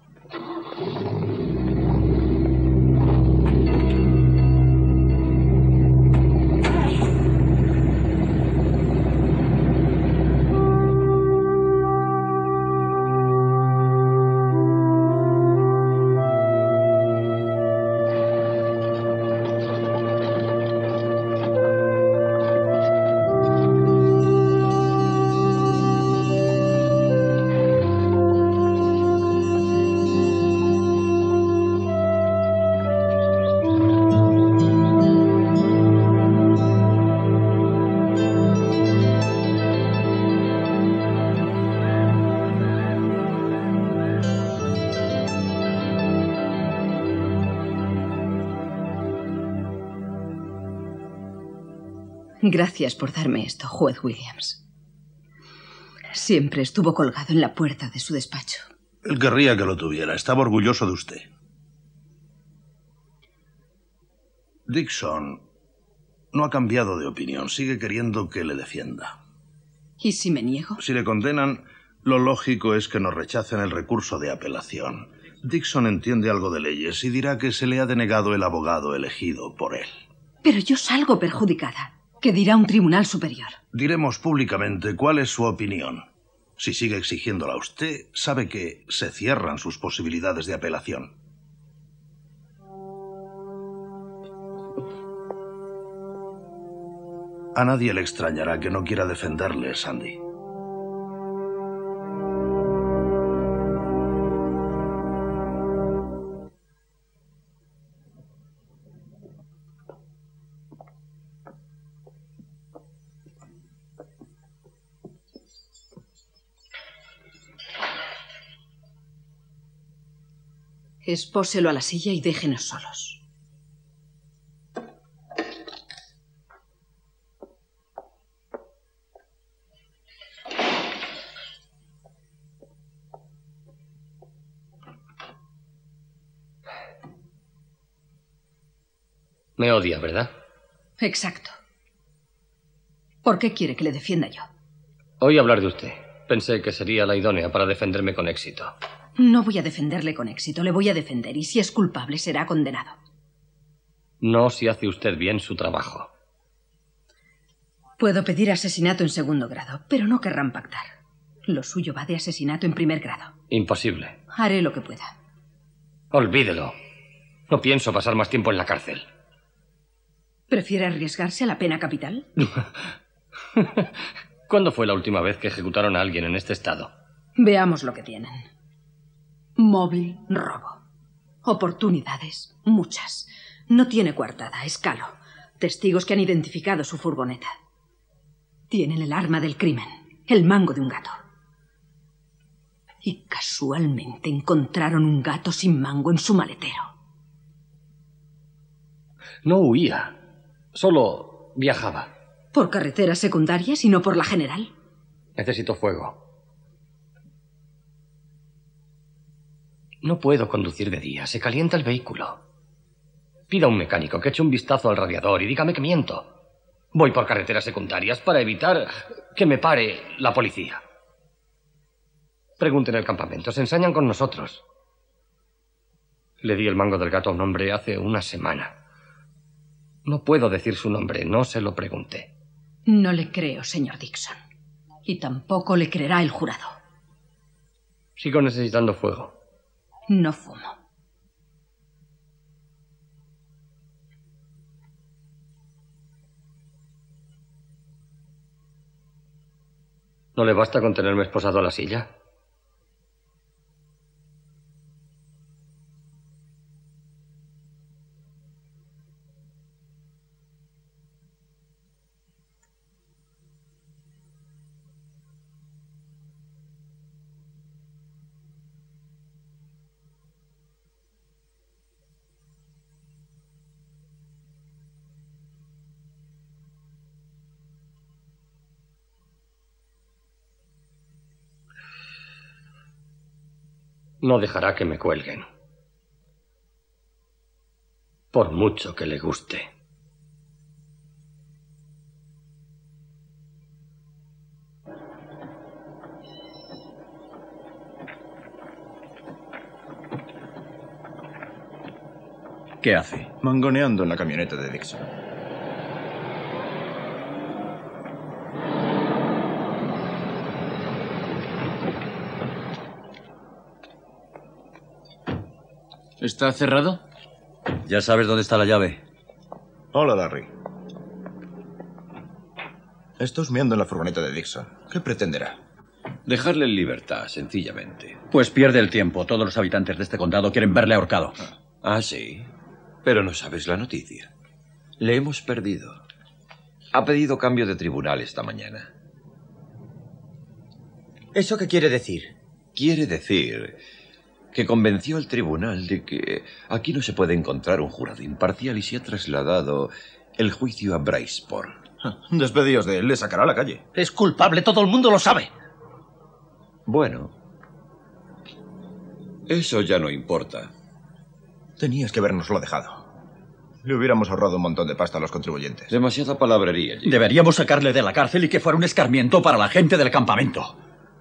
Gracias por darme esto, juez Williams. Siempre estuvo colgado en la puerta de su despacho. Él querría que lo tuviera. Estaba orgulloso de usted. Dixon no ha cambiado de opinión. Sigue queriendo que le defienda. ¿Y si me niego? Si le condenan, lo lógico es que nos rechacen el recurso de apelación. Dixon entiende algo de leyes y dirá que se le ha denegado el abogado elegido por él. Pero yo salgo perjudicada. ¿Qué dirá un tribunal superior? Diremos públicamente cuál es su opinión. Si sigue exigiéndola a usted, sabe que se cierran sus posibilidades de apelación. A nadie le extrañará que no quiera defenderle, Sandy. Espóselo a la silla y déjenos solos. Me odia, ¿verdad? Exacto. ¿Por qué quiere que le defienda yo? Oí hablar de usted. Pensé que sería la idónea para defenderme con éxito. No voy a defenderle con éxito, le voy a defender, y si es culpable será condenado. No si hace usted bien su trabajo. Puedo pedir asesinato en segundo grado, pero no querrán pactar. Lo suyo va de asesinato en primer grado. Imposible. Haré lo que pueda. Olvídelo. No pienso pasar más tiempo en la cárcel. ¿Prefiere arriesgarse a la pena capital? ¿Cuándo fue la última vez que ejecutaron a alguien en este estado? Veamos lo que tienen. Móvil, robo. Oportunidades, muchas. No tiene coartada, escalo. Testigos que han identificado su furgoneta. Tienen el arma del crimen, el mango de un gato. Y casualmente encontraron un gato sin mango en su maletero. No huía, solo viajaba. ¿Por carreteras secundarias y no por la general? Necesito fuego. No puedo conducir de día, se calienta el vehículo. Pida a un mecánico que eche un vistazo al radiador y dígame que miento. Voy por carreteras secundarias para evitar que me pare la policía. Pregunten en el campamento, se ensañan con nosotros. Le di el mango del gato a un hombre hace una semana. No puedo decir su nombre, no se lo pregunté. No le creo, señor Dixon. Y tampoco le creerá el jurado. Sigo necesitando fuego. No fumo. ¿No le basta con tenerme esposado a la silla? No dejará que me cuelguen. Por mucho que le guste. ¿Qué hace? Mangoneando en la camioneta de Dixon. ¿Está cerrado? ¿Ya sabes dónde está la llave? Hola, Larry. Está husmeando en la furgoneta de Dixon. ¿Qué pretenderá? Dejarle en libertad, sencillamente. Pues pierde el tiempo. Todos los habitantes de este condado quieren verle ahorcado. Ah, sí. Pero no sabes la noticia. Le hemos perdido. Ha pedido cambio de tribunal esta mañana. ¿Eso qué quiere decir? Quiere decir que convenció al tribunal de que aquí no se puede encontrar un jurado imparcial y se ha trasladado el juicio a Bryceport. Despedidos de él, le sacará a la calle. Es culpable, todo el mundo lo sabe. Bueno, eso ya no importa. Tenías que habernoslo dejado. Le hubiéramos ahorrado un montón de pasta a los contribuyentes. Demasiada palabrería, Jim. Deberíamos sacarle de la cárcel y que fuera un escarmiento para la gente del campamento.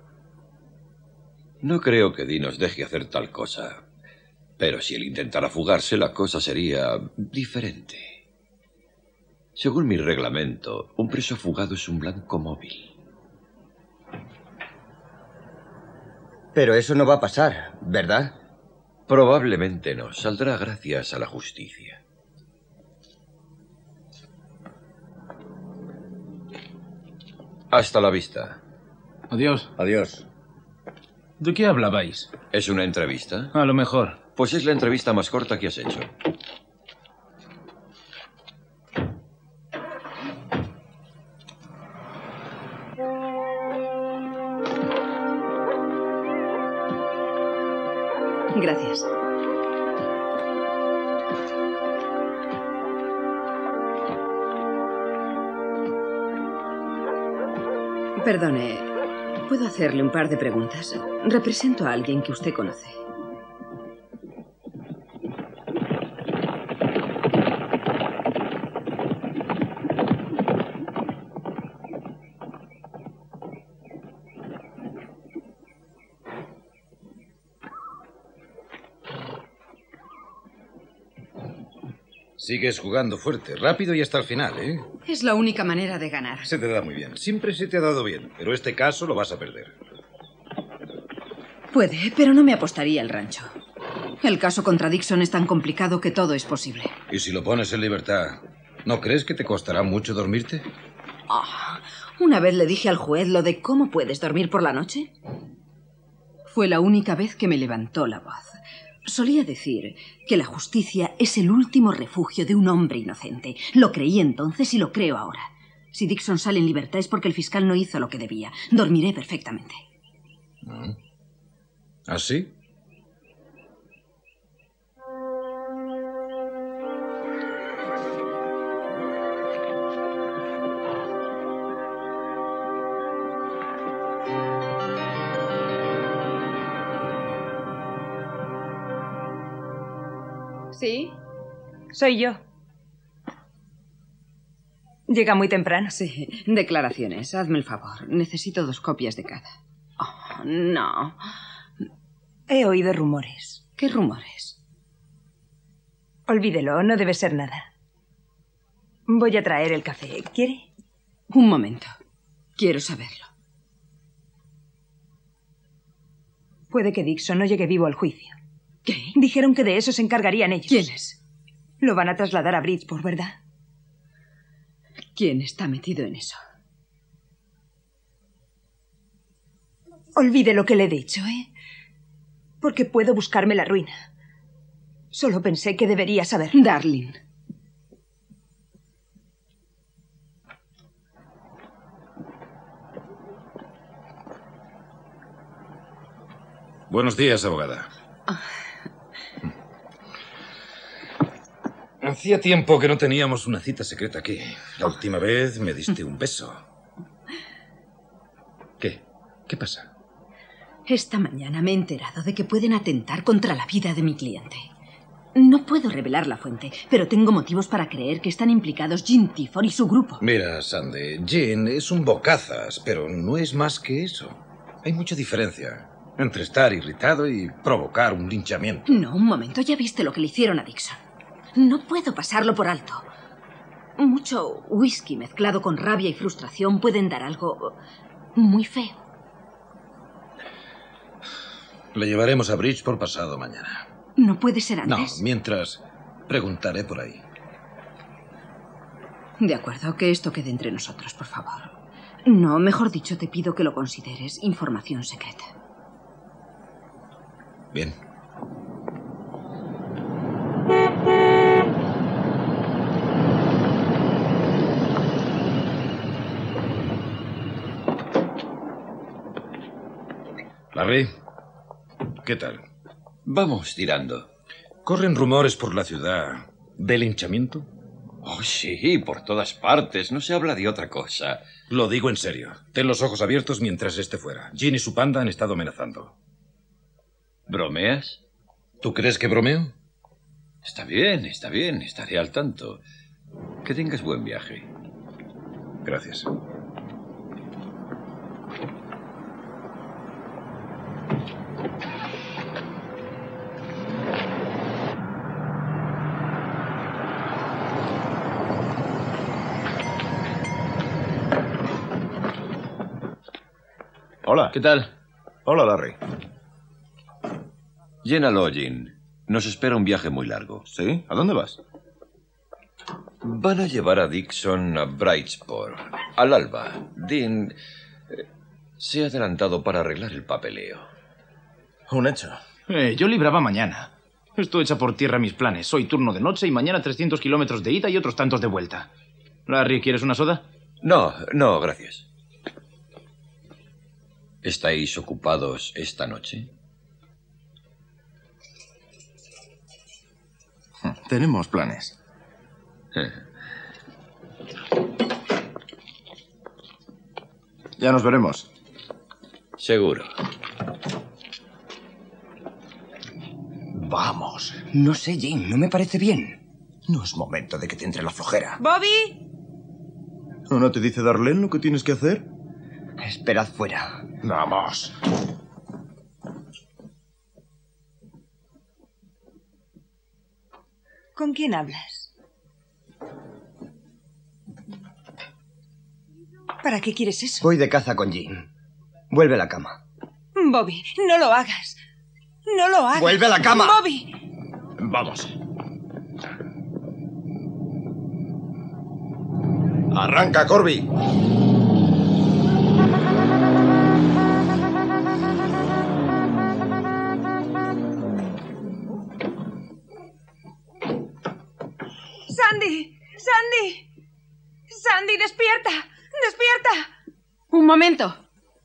No creo que Dee nos deje hacer tal cosa. Pero si él intentara fugarse, la cosa sería diferente. Según mi reglamento, un preso fugado es un blanco móvil. Pero eso no va a pasar, ¿verdad? Probablemente no. Saldrá gracias a la justicia. Hasta la vista. Adiós. Adiós. ¿De qué hablabais? ¿Es una entrevista? A lo mejor. Pues es la entrevista más corta que has hecho. Gracias. Perdone, ¿puedo hacerle un par de preguntas? Represento a alguien que usted conoce. Sigues jugando fuerte, rápido y hasta el final, ¿eh? Es la única manera de ganar. Se te da muy bien. Siempre se te ha dado bien. Pero este caso lo vas a perder. Puede, pero no me apostaría el rancho. El caso contra Dixon es tan complicado que todo es posible. ¿Y si lo pones en libertad, no crees que te costará mucho dormirte? Una vez le dije al juez lo de cómo puedes dormir por la noche. Fue la única vez que me levantó la voz. Solía decir que la justicia es el último refugio de un hombre inocente. Lo creí entonces y lo creo ahora. Si Dixon sale en libertad es porque el fiscal no hizo lo que debía. Dormiré perfectamente. ¿Ah, sí? ¿Sí? Soy yo. Llega muy temprano. Sí, declaraciones. Hazme el favor. Necesito 2 copias de cada. Oh, no. He oído rumores. ¿Qué rumores? Olvídelo, no debe ser nada. Voy a traer el café. ¿Quiere? Un momento. Quiero saberlo. Puede que Dixon no llegue vivo al juicio. ¿Qué? Dijeron que de eso se encargarían ellos. ¿Quiénes? Lo van a trasladar a Bridgeport, ¿verdad? ¿Quién está metido en eso? Olvide lo que le he dicho, ¿eh? Porque puedo buscarme la ruina. Solo pensé que debería saber. Darling. Buenos días, abogada. Hacía tiempo que no teníamos una cita secreta aquí. La última vez me diste un beso. ¿Qué? ¿Qué pasa? Esta mañana me he enterado de que pueden atentar contra la vida de mi cliente. No puedo revelar la fuente, pero tengo motivos para creer que están implicados Gene Tifford y su grupo. Mira, Sandy, Gene es un bocazas, pero no es más que eso. Hay mucha diferencia entre estar irritado y provocar un linchamiento. No, un momento, ya viste lo que le hicieron a Dixon. No puedo pasarlo por alto. Mucho whisky mezclado con rabia y frustración pueden dar algo muy feo. Le llevaremos a Bridgeport pasado mañana. ¿No puede ser antes? No, mientras preguntaré por ahí. De acuerdo, que esto quede entre nosotros, por favor. No, mejor dicho, te pido que lo consideres información secreta. Bien. Larry, ¿qué tal? Vamos tirando. ¿Corren rumores por la ciudad de linchamiento? Oh, sí, por todas partes. No se habla de otra cosa. Lo digo en serio. Ten los ojos abiertos mientras esté fuera. Gene y su panda han estado amenazando. ¿Bromeas? ¿Tú crees que bromeo? Está bien, estaré al tanto. Que tengas buen viaje. Gracias. Hola. ¿Qué tal? Hola, Larry. Llénalo, Gene. Nos espera un viaje muy largo. ¿Sí? ¿A dónde vas? Van a llevar a Dixon a Bridgeport, al alba. Dean se ha adelantado para arreglar el papeleo. Un hecho. Yo libraba mañana. Esto echa por tierra mis planes. Hoy turno de noche y mañana 300 kilómetros de ida y otros tantos de vuelta. Larry, ¿quieres una soda? No, gracias. ¿Estáis ocupados esta noche? Tenemos planes. Ya nos veremos. Seguro. Vamos. No sé, Jim, no me parece bien. No es momento de que te entre la flojera. ¡Bobby! ¿No te dice Darlene lo que tienes que hacer? Esperad fuera. Vamos. ¿Con quién hablas? ¿Para qué quieres eso? Voy de caza con Jim. Vuelve a la cama. Bobby, no lo hagas. No lo hagas. ¡Vuelve a la cama! ¡Bobby! Vamos. ¡Arranca, Corby! ¡Sandy! ¡Sandy! ¡Sandy, despierta! ¡Despierta! Un momento.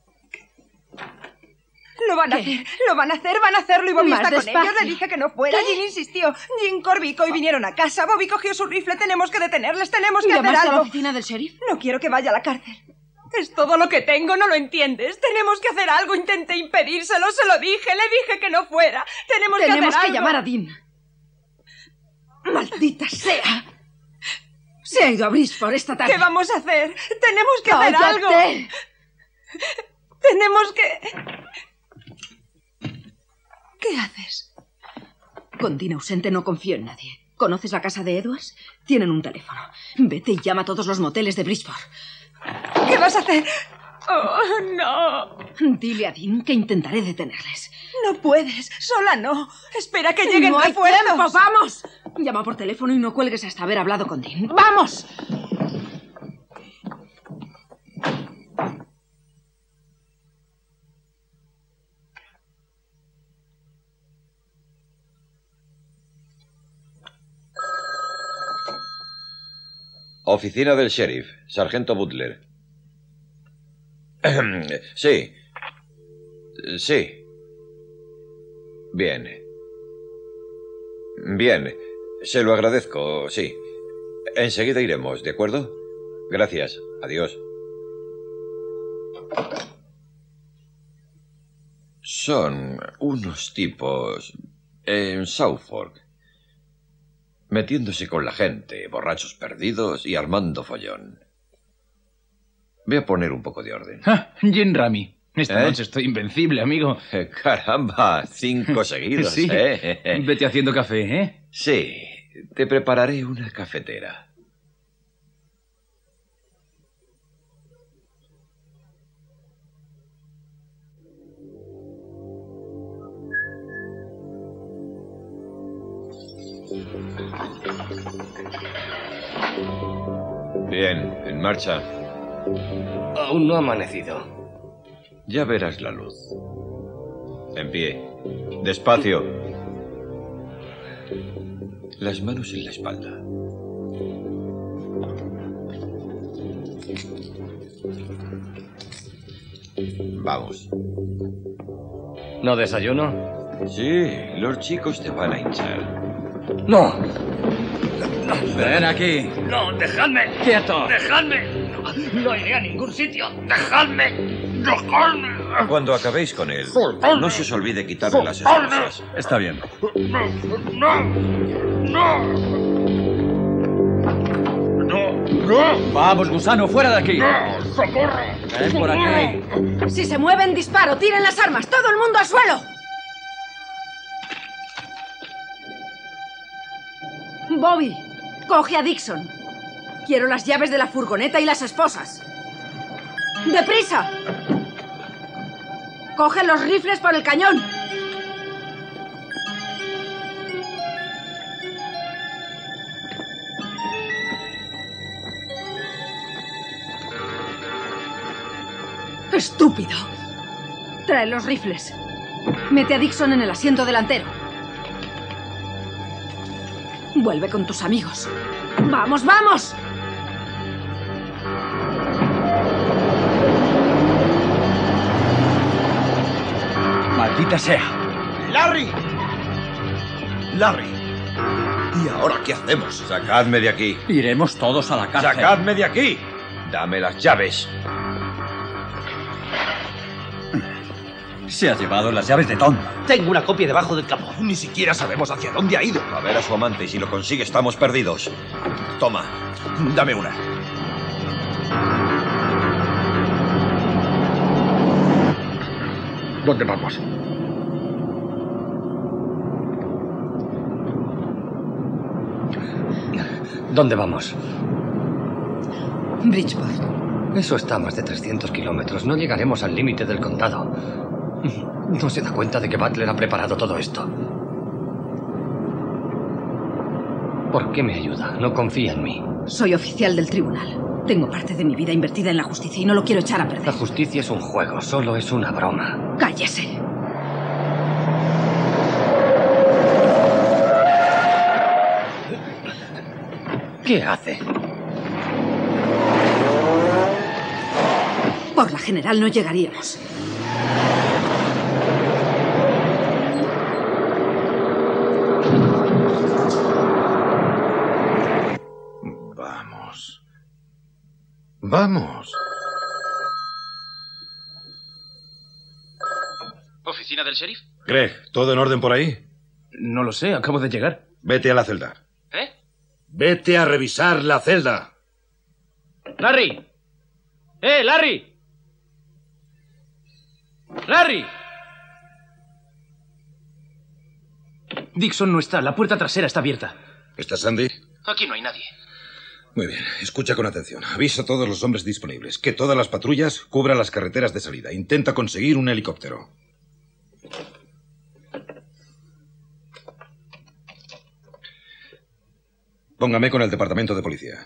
Lo van a hacer, lo van a hacer, van a hacerlo y Bobby Más está con despacio. ellos. Le dije que no fuera. ¿Qué? Jill insistió. Jim, Corby y Coy vinieron a casa. Bobby cogió su rifle. Tenemos que detenerles, tenemos que hacer ¿Llamaste a algo. la oficina del sheriff? No quiero que vaya a la cárcel. Es todo lo que tengo, ¿no lo entiendes? Tenemos que hacer algo. Intenté impedírselo, se lo dije. Le dije que no fuera. Tenemos que hacer algo. llamar a Dean. ¡Maldita sea! Se ha ido a Bridgeport esta tarde. ¿Qué vamos a hacer? Tenemos que hacer algo. Tenemos que... ¿Qué haces? Con Dean ausente no confío en nadie. ¿Conoces la casa de Edwards? Tienen un teléfono. Vete y llama a todos los moteles de Bridgeport. ¿Qué vas a hacer? ¡Oh, no! Dile a Dean que intentaré detenerles. No puedes, sola no. Espera que lleguen ¡No hay refuerzos. tiempo! ¡Vamos! Llama por teléfono y no cuelgues hasta haber hablado con Dean. ¡Vamos! Oficina del sheriff, sargento Butler. Sí. Sí. Bien. Bien. Se lo agradezco, sí. Enseguida iremos, ¿de acuerdo? Gracias. Adiós. Son unos tipos en Southfork, metiéndose con la gente, borrachos perdidos y armando follón. Voy a poner un poco de orden. Jim Ramy. Esta noche estoy invencible, amigo. Caramba, 5 seguidos, Sí. Vete haciendo café, ¿eh? Sí, te prepararé una cafetera. Bien, en marcha. Aún no ha amanecido. Ya verás la luz. En pie. Despacio. Las manos en la espalda. Vamos. ¿No desayuno? Sí, los chicos te van a hinchar. ¡No! Ven aquí. ¡No, dejadme! ¡Quieto! ¡Dejadme! No iré a ningún sitio. ¡Dejadme! ¡Dejadme! Cuando acabéis con él, no se os olvide quitarle las ¡Soltadme! esposas. Está bien. ¡No! ¡No! ¡No! Vamos, gusano, fuera de aquí. ¡No! ¡Socorro! Ven por aquí. Si se mueven, disparo. Tiren las armas. ¡Todo el mundo al suelo! Bobby, coge a Dixon. Quiero las llaves de la furgoneta y las esposas. ¡Deprisa! Coge los rifles por el cañón. ¡Estúpido! Trae los rifles. Mete a Dixon en el asiento delantero. Vuelve con tus amigos. ¡Vamos, vamos! Maldita sea. ¡Larry! ¡Larry! ¿Y ahora qué hacemos? Sacadme de aquí. Iremos todos a la cárcel. ¡Sacadme de aquí! Dame las llaves. Se ha llevado las llaves de Tom. Tengo una copia debajo del capó. Ni siquiera sabemos hacia dónde ha ido. A ver a su amante y si lo consigue estamos perdidos. Toma, dame una. ¿Dónde vamos? ¿Dónde vamos? Bridgeport. Eso está a más de 300 kilómetros. No llegaremos al límite del condado. ¿No se da cuenta de que Butler ha preparado todo esto? ¿Por qué me ayuda? No confía en mí. Soy oficial del tribunal. Tengo parte de mi vida invertida en la justicia y no lo quiero echar a perder. La justicia es un juego, solo es una broma. ¡Cállese! ¿Qué hace? Por la general no llegaríamos. Vamos. Vamos. ¿Oficina del sheriff? Greg, ¿todo en orden por ahí? No lo sé, acabo de llegar. Vete a la celda. ¿Eh? Vete a revisar la celda. ¡Larry! ¡Larry! ¡Larry! Dixon no está, la puerta trasera está abierta. ¿Está Sandy? Aquí no hay nadie. Muy bien, escucha con atención. Avisa a todos los hombres disponibles. Que todas las patrullas cubran las carreteras de salida. Intenta conseguir un helicóptero. Póngame con el departamento de policía.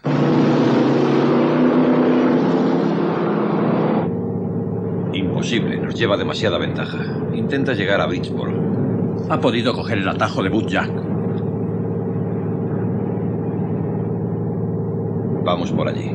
Imposible, nos lleva demasiada ventaja. Intenta llegar a Bridgeport. Ha podido coger el atajo de Boot Jack. Vamos por allí.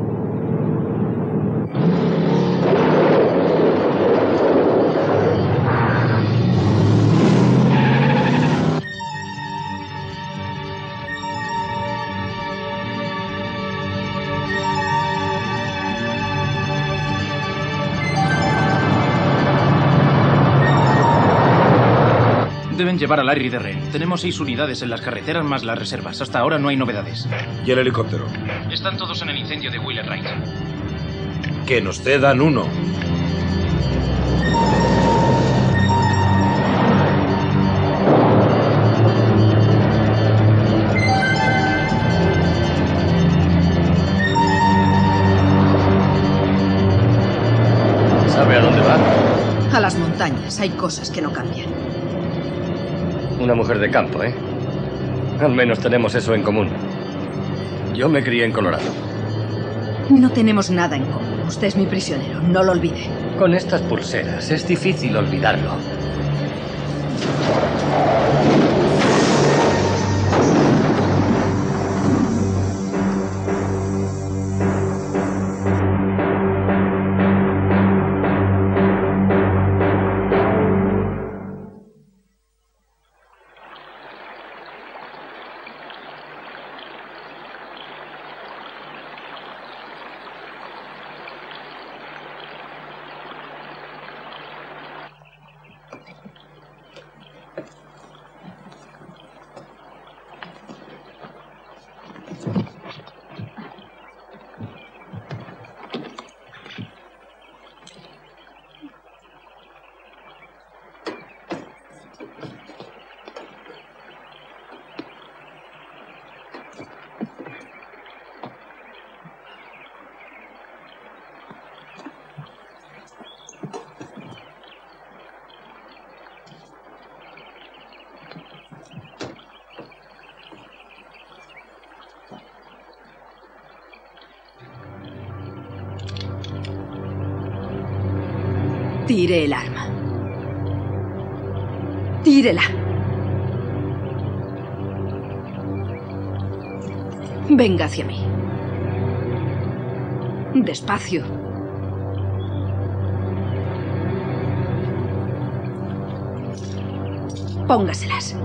Deben llevar a Larry de rehén. Tenemos 6 unidades en las carreteras más las reservas. Hasta ahora no hay novedades. ¿Y el helicóptero? Están todos en el incendio de Wheeler Wright. Que nos cedan uno. ¿Sabe a dónde va? A las montañas. Hay cosas que no cambian. Una mujer de campo, ¿eh? Al menos tenemos eso en común. Yo me crié en Colorado. No tenemos nada en común. Usted es mi prisionero, no lo olvide. Con estas pulseras es difícil olvidarlo. Tire el arma. Tírela. Venga hacia mí. Despacio. Póngaselas.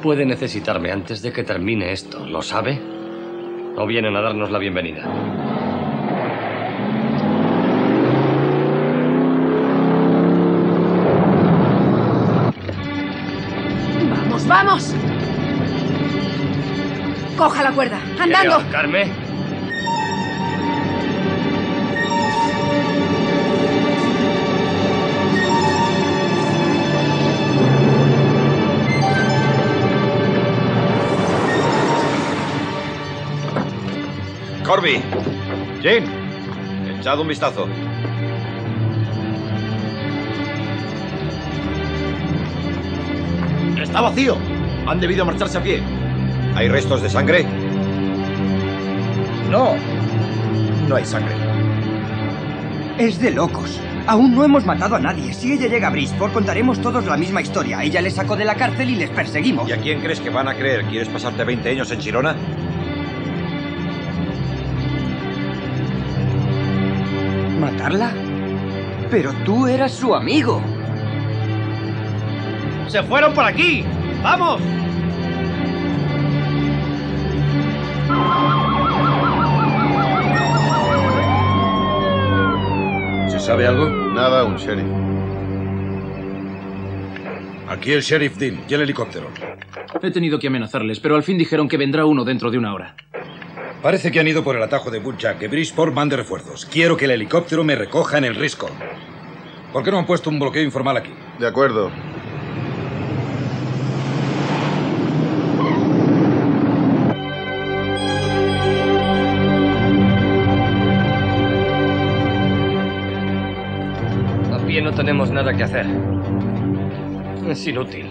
Puede necesitarme antes de que termine esto, ¿lo sabe? ¿O vienen a darnos la bienvenida? ¡Vamos, vamos! Coja la cuerda, andando. ¿Quiere ahorcarme? Corby, Jane, echad un vistazo. Está vacío. Han debido marcharse a pie. ¿Hay restos de sangre? No. No hay sangre. Es de locos. Aún no hemos matado a nadie. Si ella llega a Bridgeport, contaremos todos la misma historia. Ella les sacó de la cárcel y les perseguimos. ¿Y a quién crees que van a creer? ¿Quieres pasarte 20 años en Girona? ¿Matarla? Pero tú eras su amigo. ¡Se fueron por aquí! ¡Vamos! ¿Se sabe algo? Nada aún, sheriff. Aquí el sheriff Dean y el helicóptero. He tenido que amenazarles, pero al fin dijeron que vendrá uno dentro de una hora. Parece que han ido por el atajo de Butchak, que Bridgeport mande refuerzos. Quiero que el helicóptero me recoja en el Risco. ¿Por qué no han puesto un bloqueo informal aquí? De acuerdo. A pie no tenemos nada que hacer. Es inútil.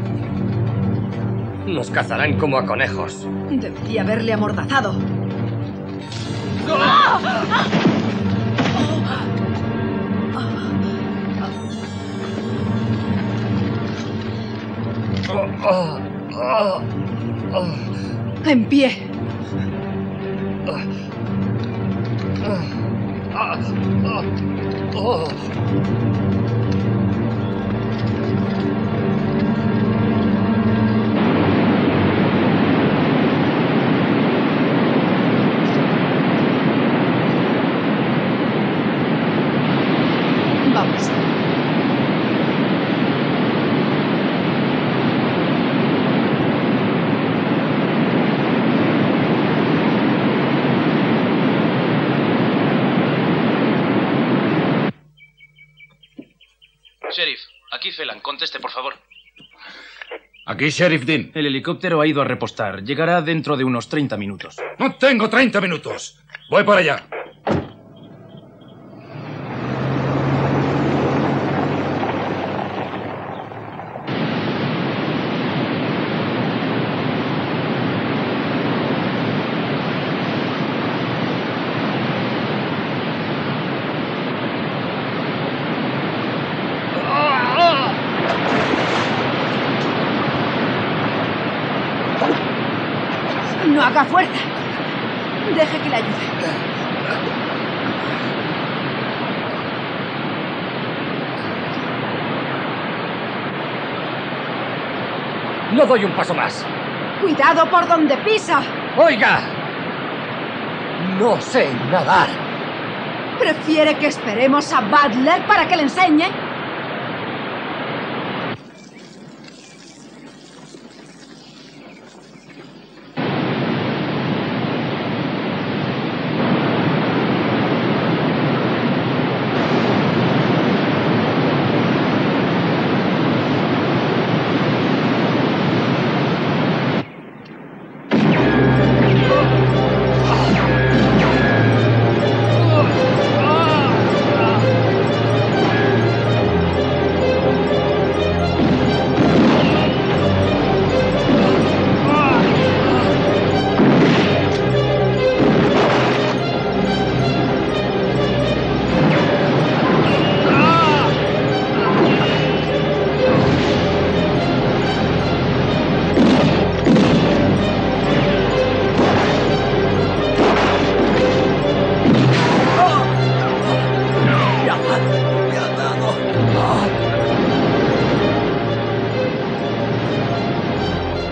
Nos cazarán como a conejos. Debería haberle amordazado. En pie. Vamos. Sheriff, aquí Phelan, conteste, por favor. Aquí, Sheriff Dean. El helicóptero ha ido a repostar. Llegará dentro de unos 30 minutos. ¡No tengo 30 minutos! Voy para allá. No haga fuerza. Deje que le ayude. No doy un paso más. Cuidado por donde pisa. ¡Oiga! No sé nadar. ¿Prefiere que esperemos a Butler para que le enseñe?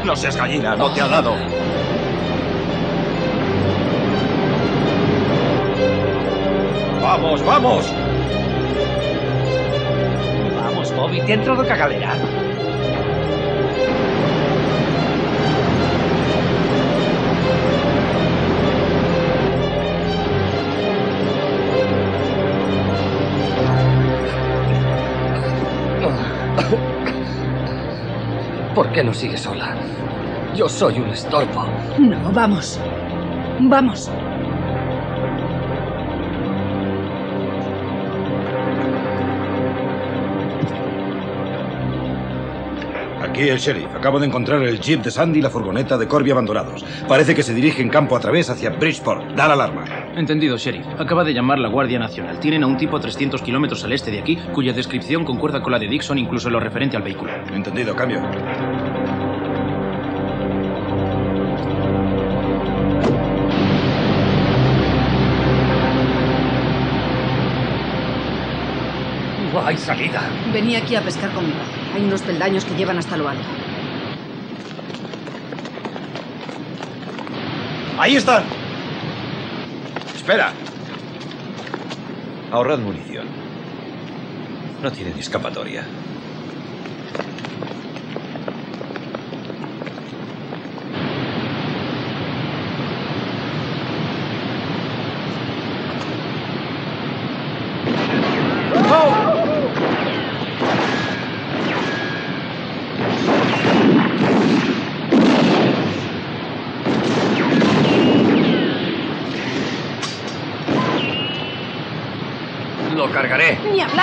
No seas gallina, no te ha dado. ¡Vamos, vamos! Vamos, Bobby, te ha entrado cagalera. ¿Por qué no sigue sola? Yo soy un estorbo. No, vamos. Vamos. Aquí el sheriff. Acabo de encontrar el jeep de Sandy y la furgoneta de Corby abandonados. Parece que se dirigen campo a través hacia Bridgeport. Da la alarma. Entendido, sheriff. Acaba de llamar la Guardia Nacional. Tienen a un tipo a 300 kilómetros al este de aquí, cuya descripción concuerda con la de Dixon, incluso en lo referente al vehículo. Entendido, cambio. No hay salida. Venía aquí a pescar conmigo. Hay unos peldaños que llevan hasta lo alto. ¡Ahí están! Espera. Ahorrad munición. No tienen escapatoria. Lo cargaré. Ni hablar.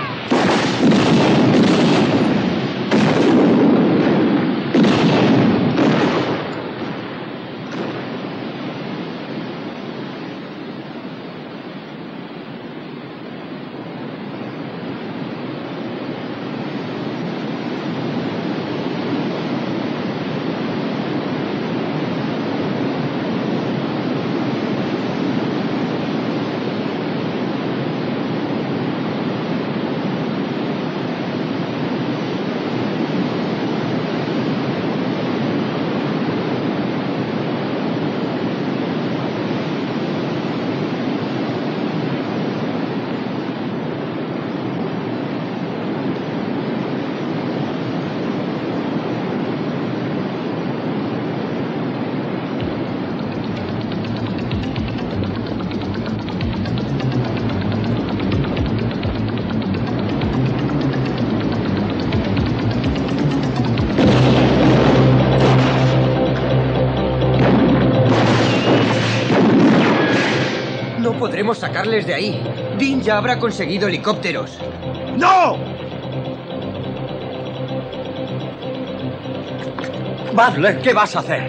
Podremos sacarles de ahí. Dean ya habrá conseguido helicópteros. ¡No! Butler, ¿qué vas a hacer?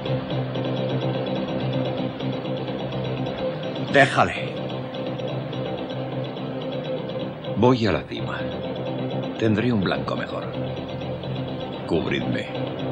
Déjale. Voy a la cima. Tendré un blanco mejor. Cubridme.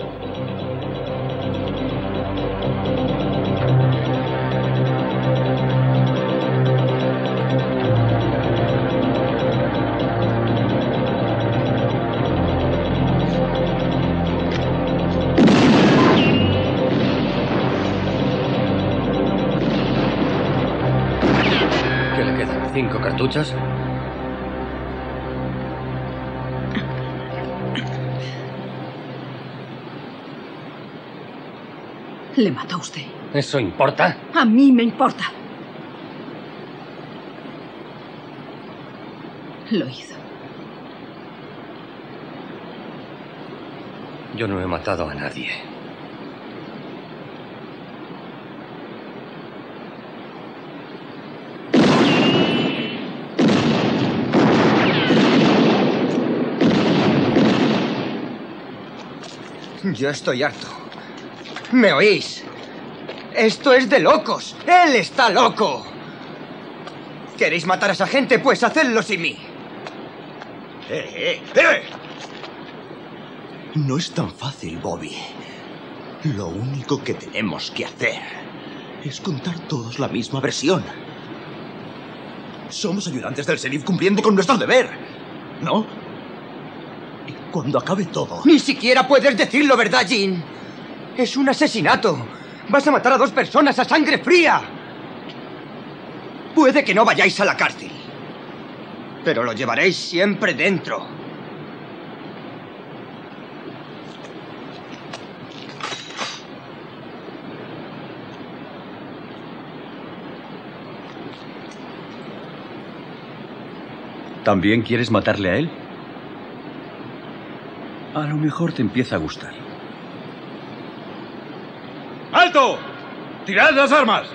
¿Qué le quedan? ¿5 cartuchos? Le mató a usted. ¿Eso importa? A mí me importa. Lo hizo. Yo no he matado a nadie. Yo estoy harto. ¿Me oís? Esto es de locos. ¡Él está loco! ¿Queréis matar a esa gente? Pues hacedlo sin mí. No es tan fácil, Bobby. Lo único que tenemos que hacer es contar todos la misma versión. Somos ayudantes del sheriff cumpliendo con nuestro deber, ¿no? Y cuando acabe todo... Ni siquiera puedes decirlo, ¿verdad, Jean? Es un asesinato. Vas a matar a 2 personas a sangre fría. Puede que no vayáis a la cárcel, pero lo llevaréis siempre dentro. ¿También quieres matarle a él? A lo mejor te empieza a gustar. ¡Alto! ¡Tirad las armas!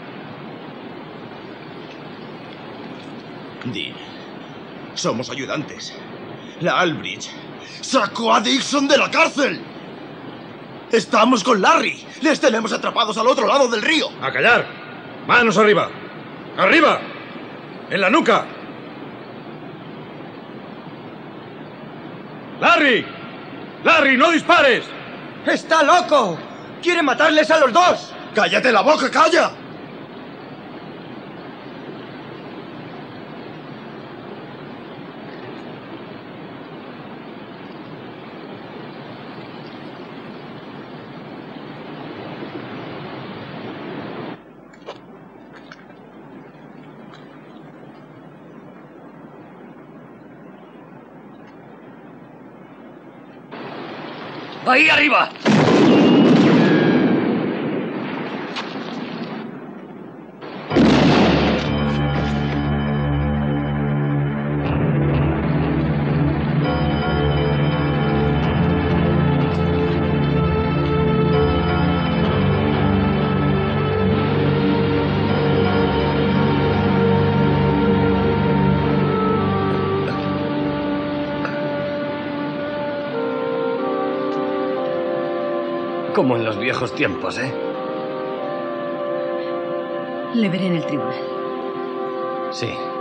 Dean, somos ayudantes. La Albridge sacó a Dixon de la cárcel. Estamos con Larry. Les tenemos atrapados al otro lado del río. ¡A callar! ¡Manos arriba! ¡Arriba! ¡En la nuca! ¡Larry! ¡Larry, no dispares! ¡Está loco! ¡Quiere matarles a los 2! ¡Cállate la boca, calla! ¡Ahí arriba! Como en los viejos tiempos, ¿eh? Le veré en el tribunal. Sí.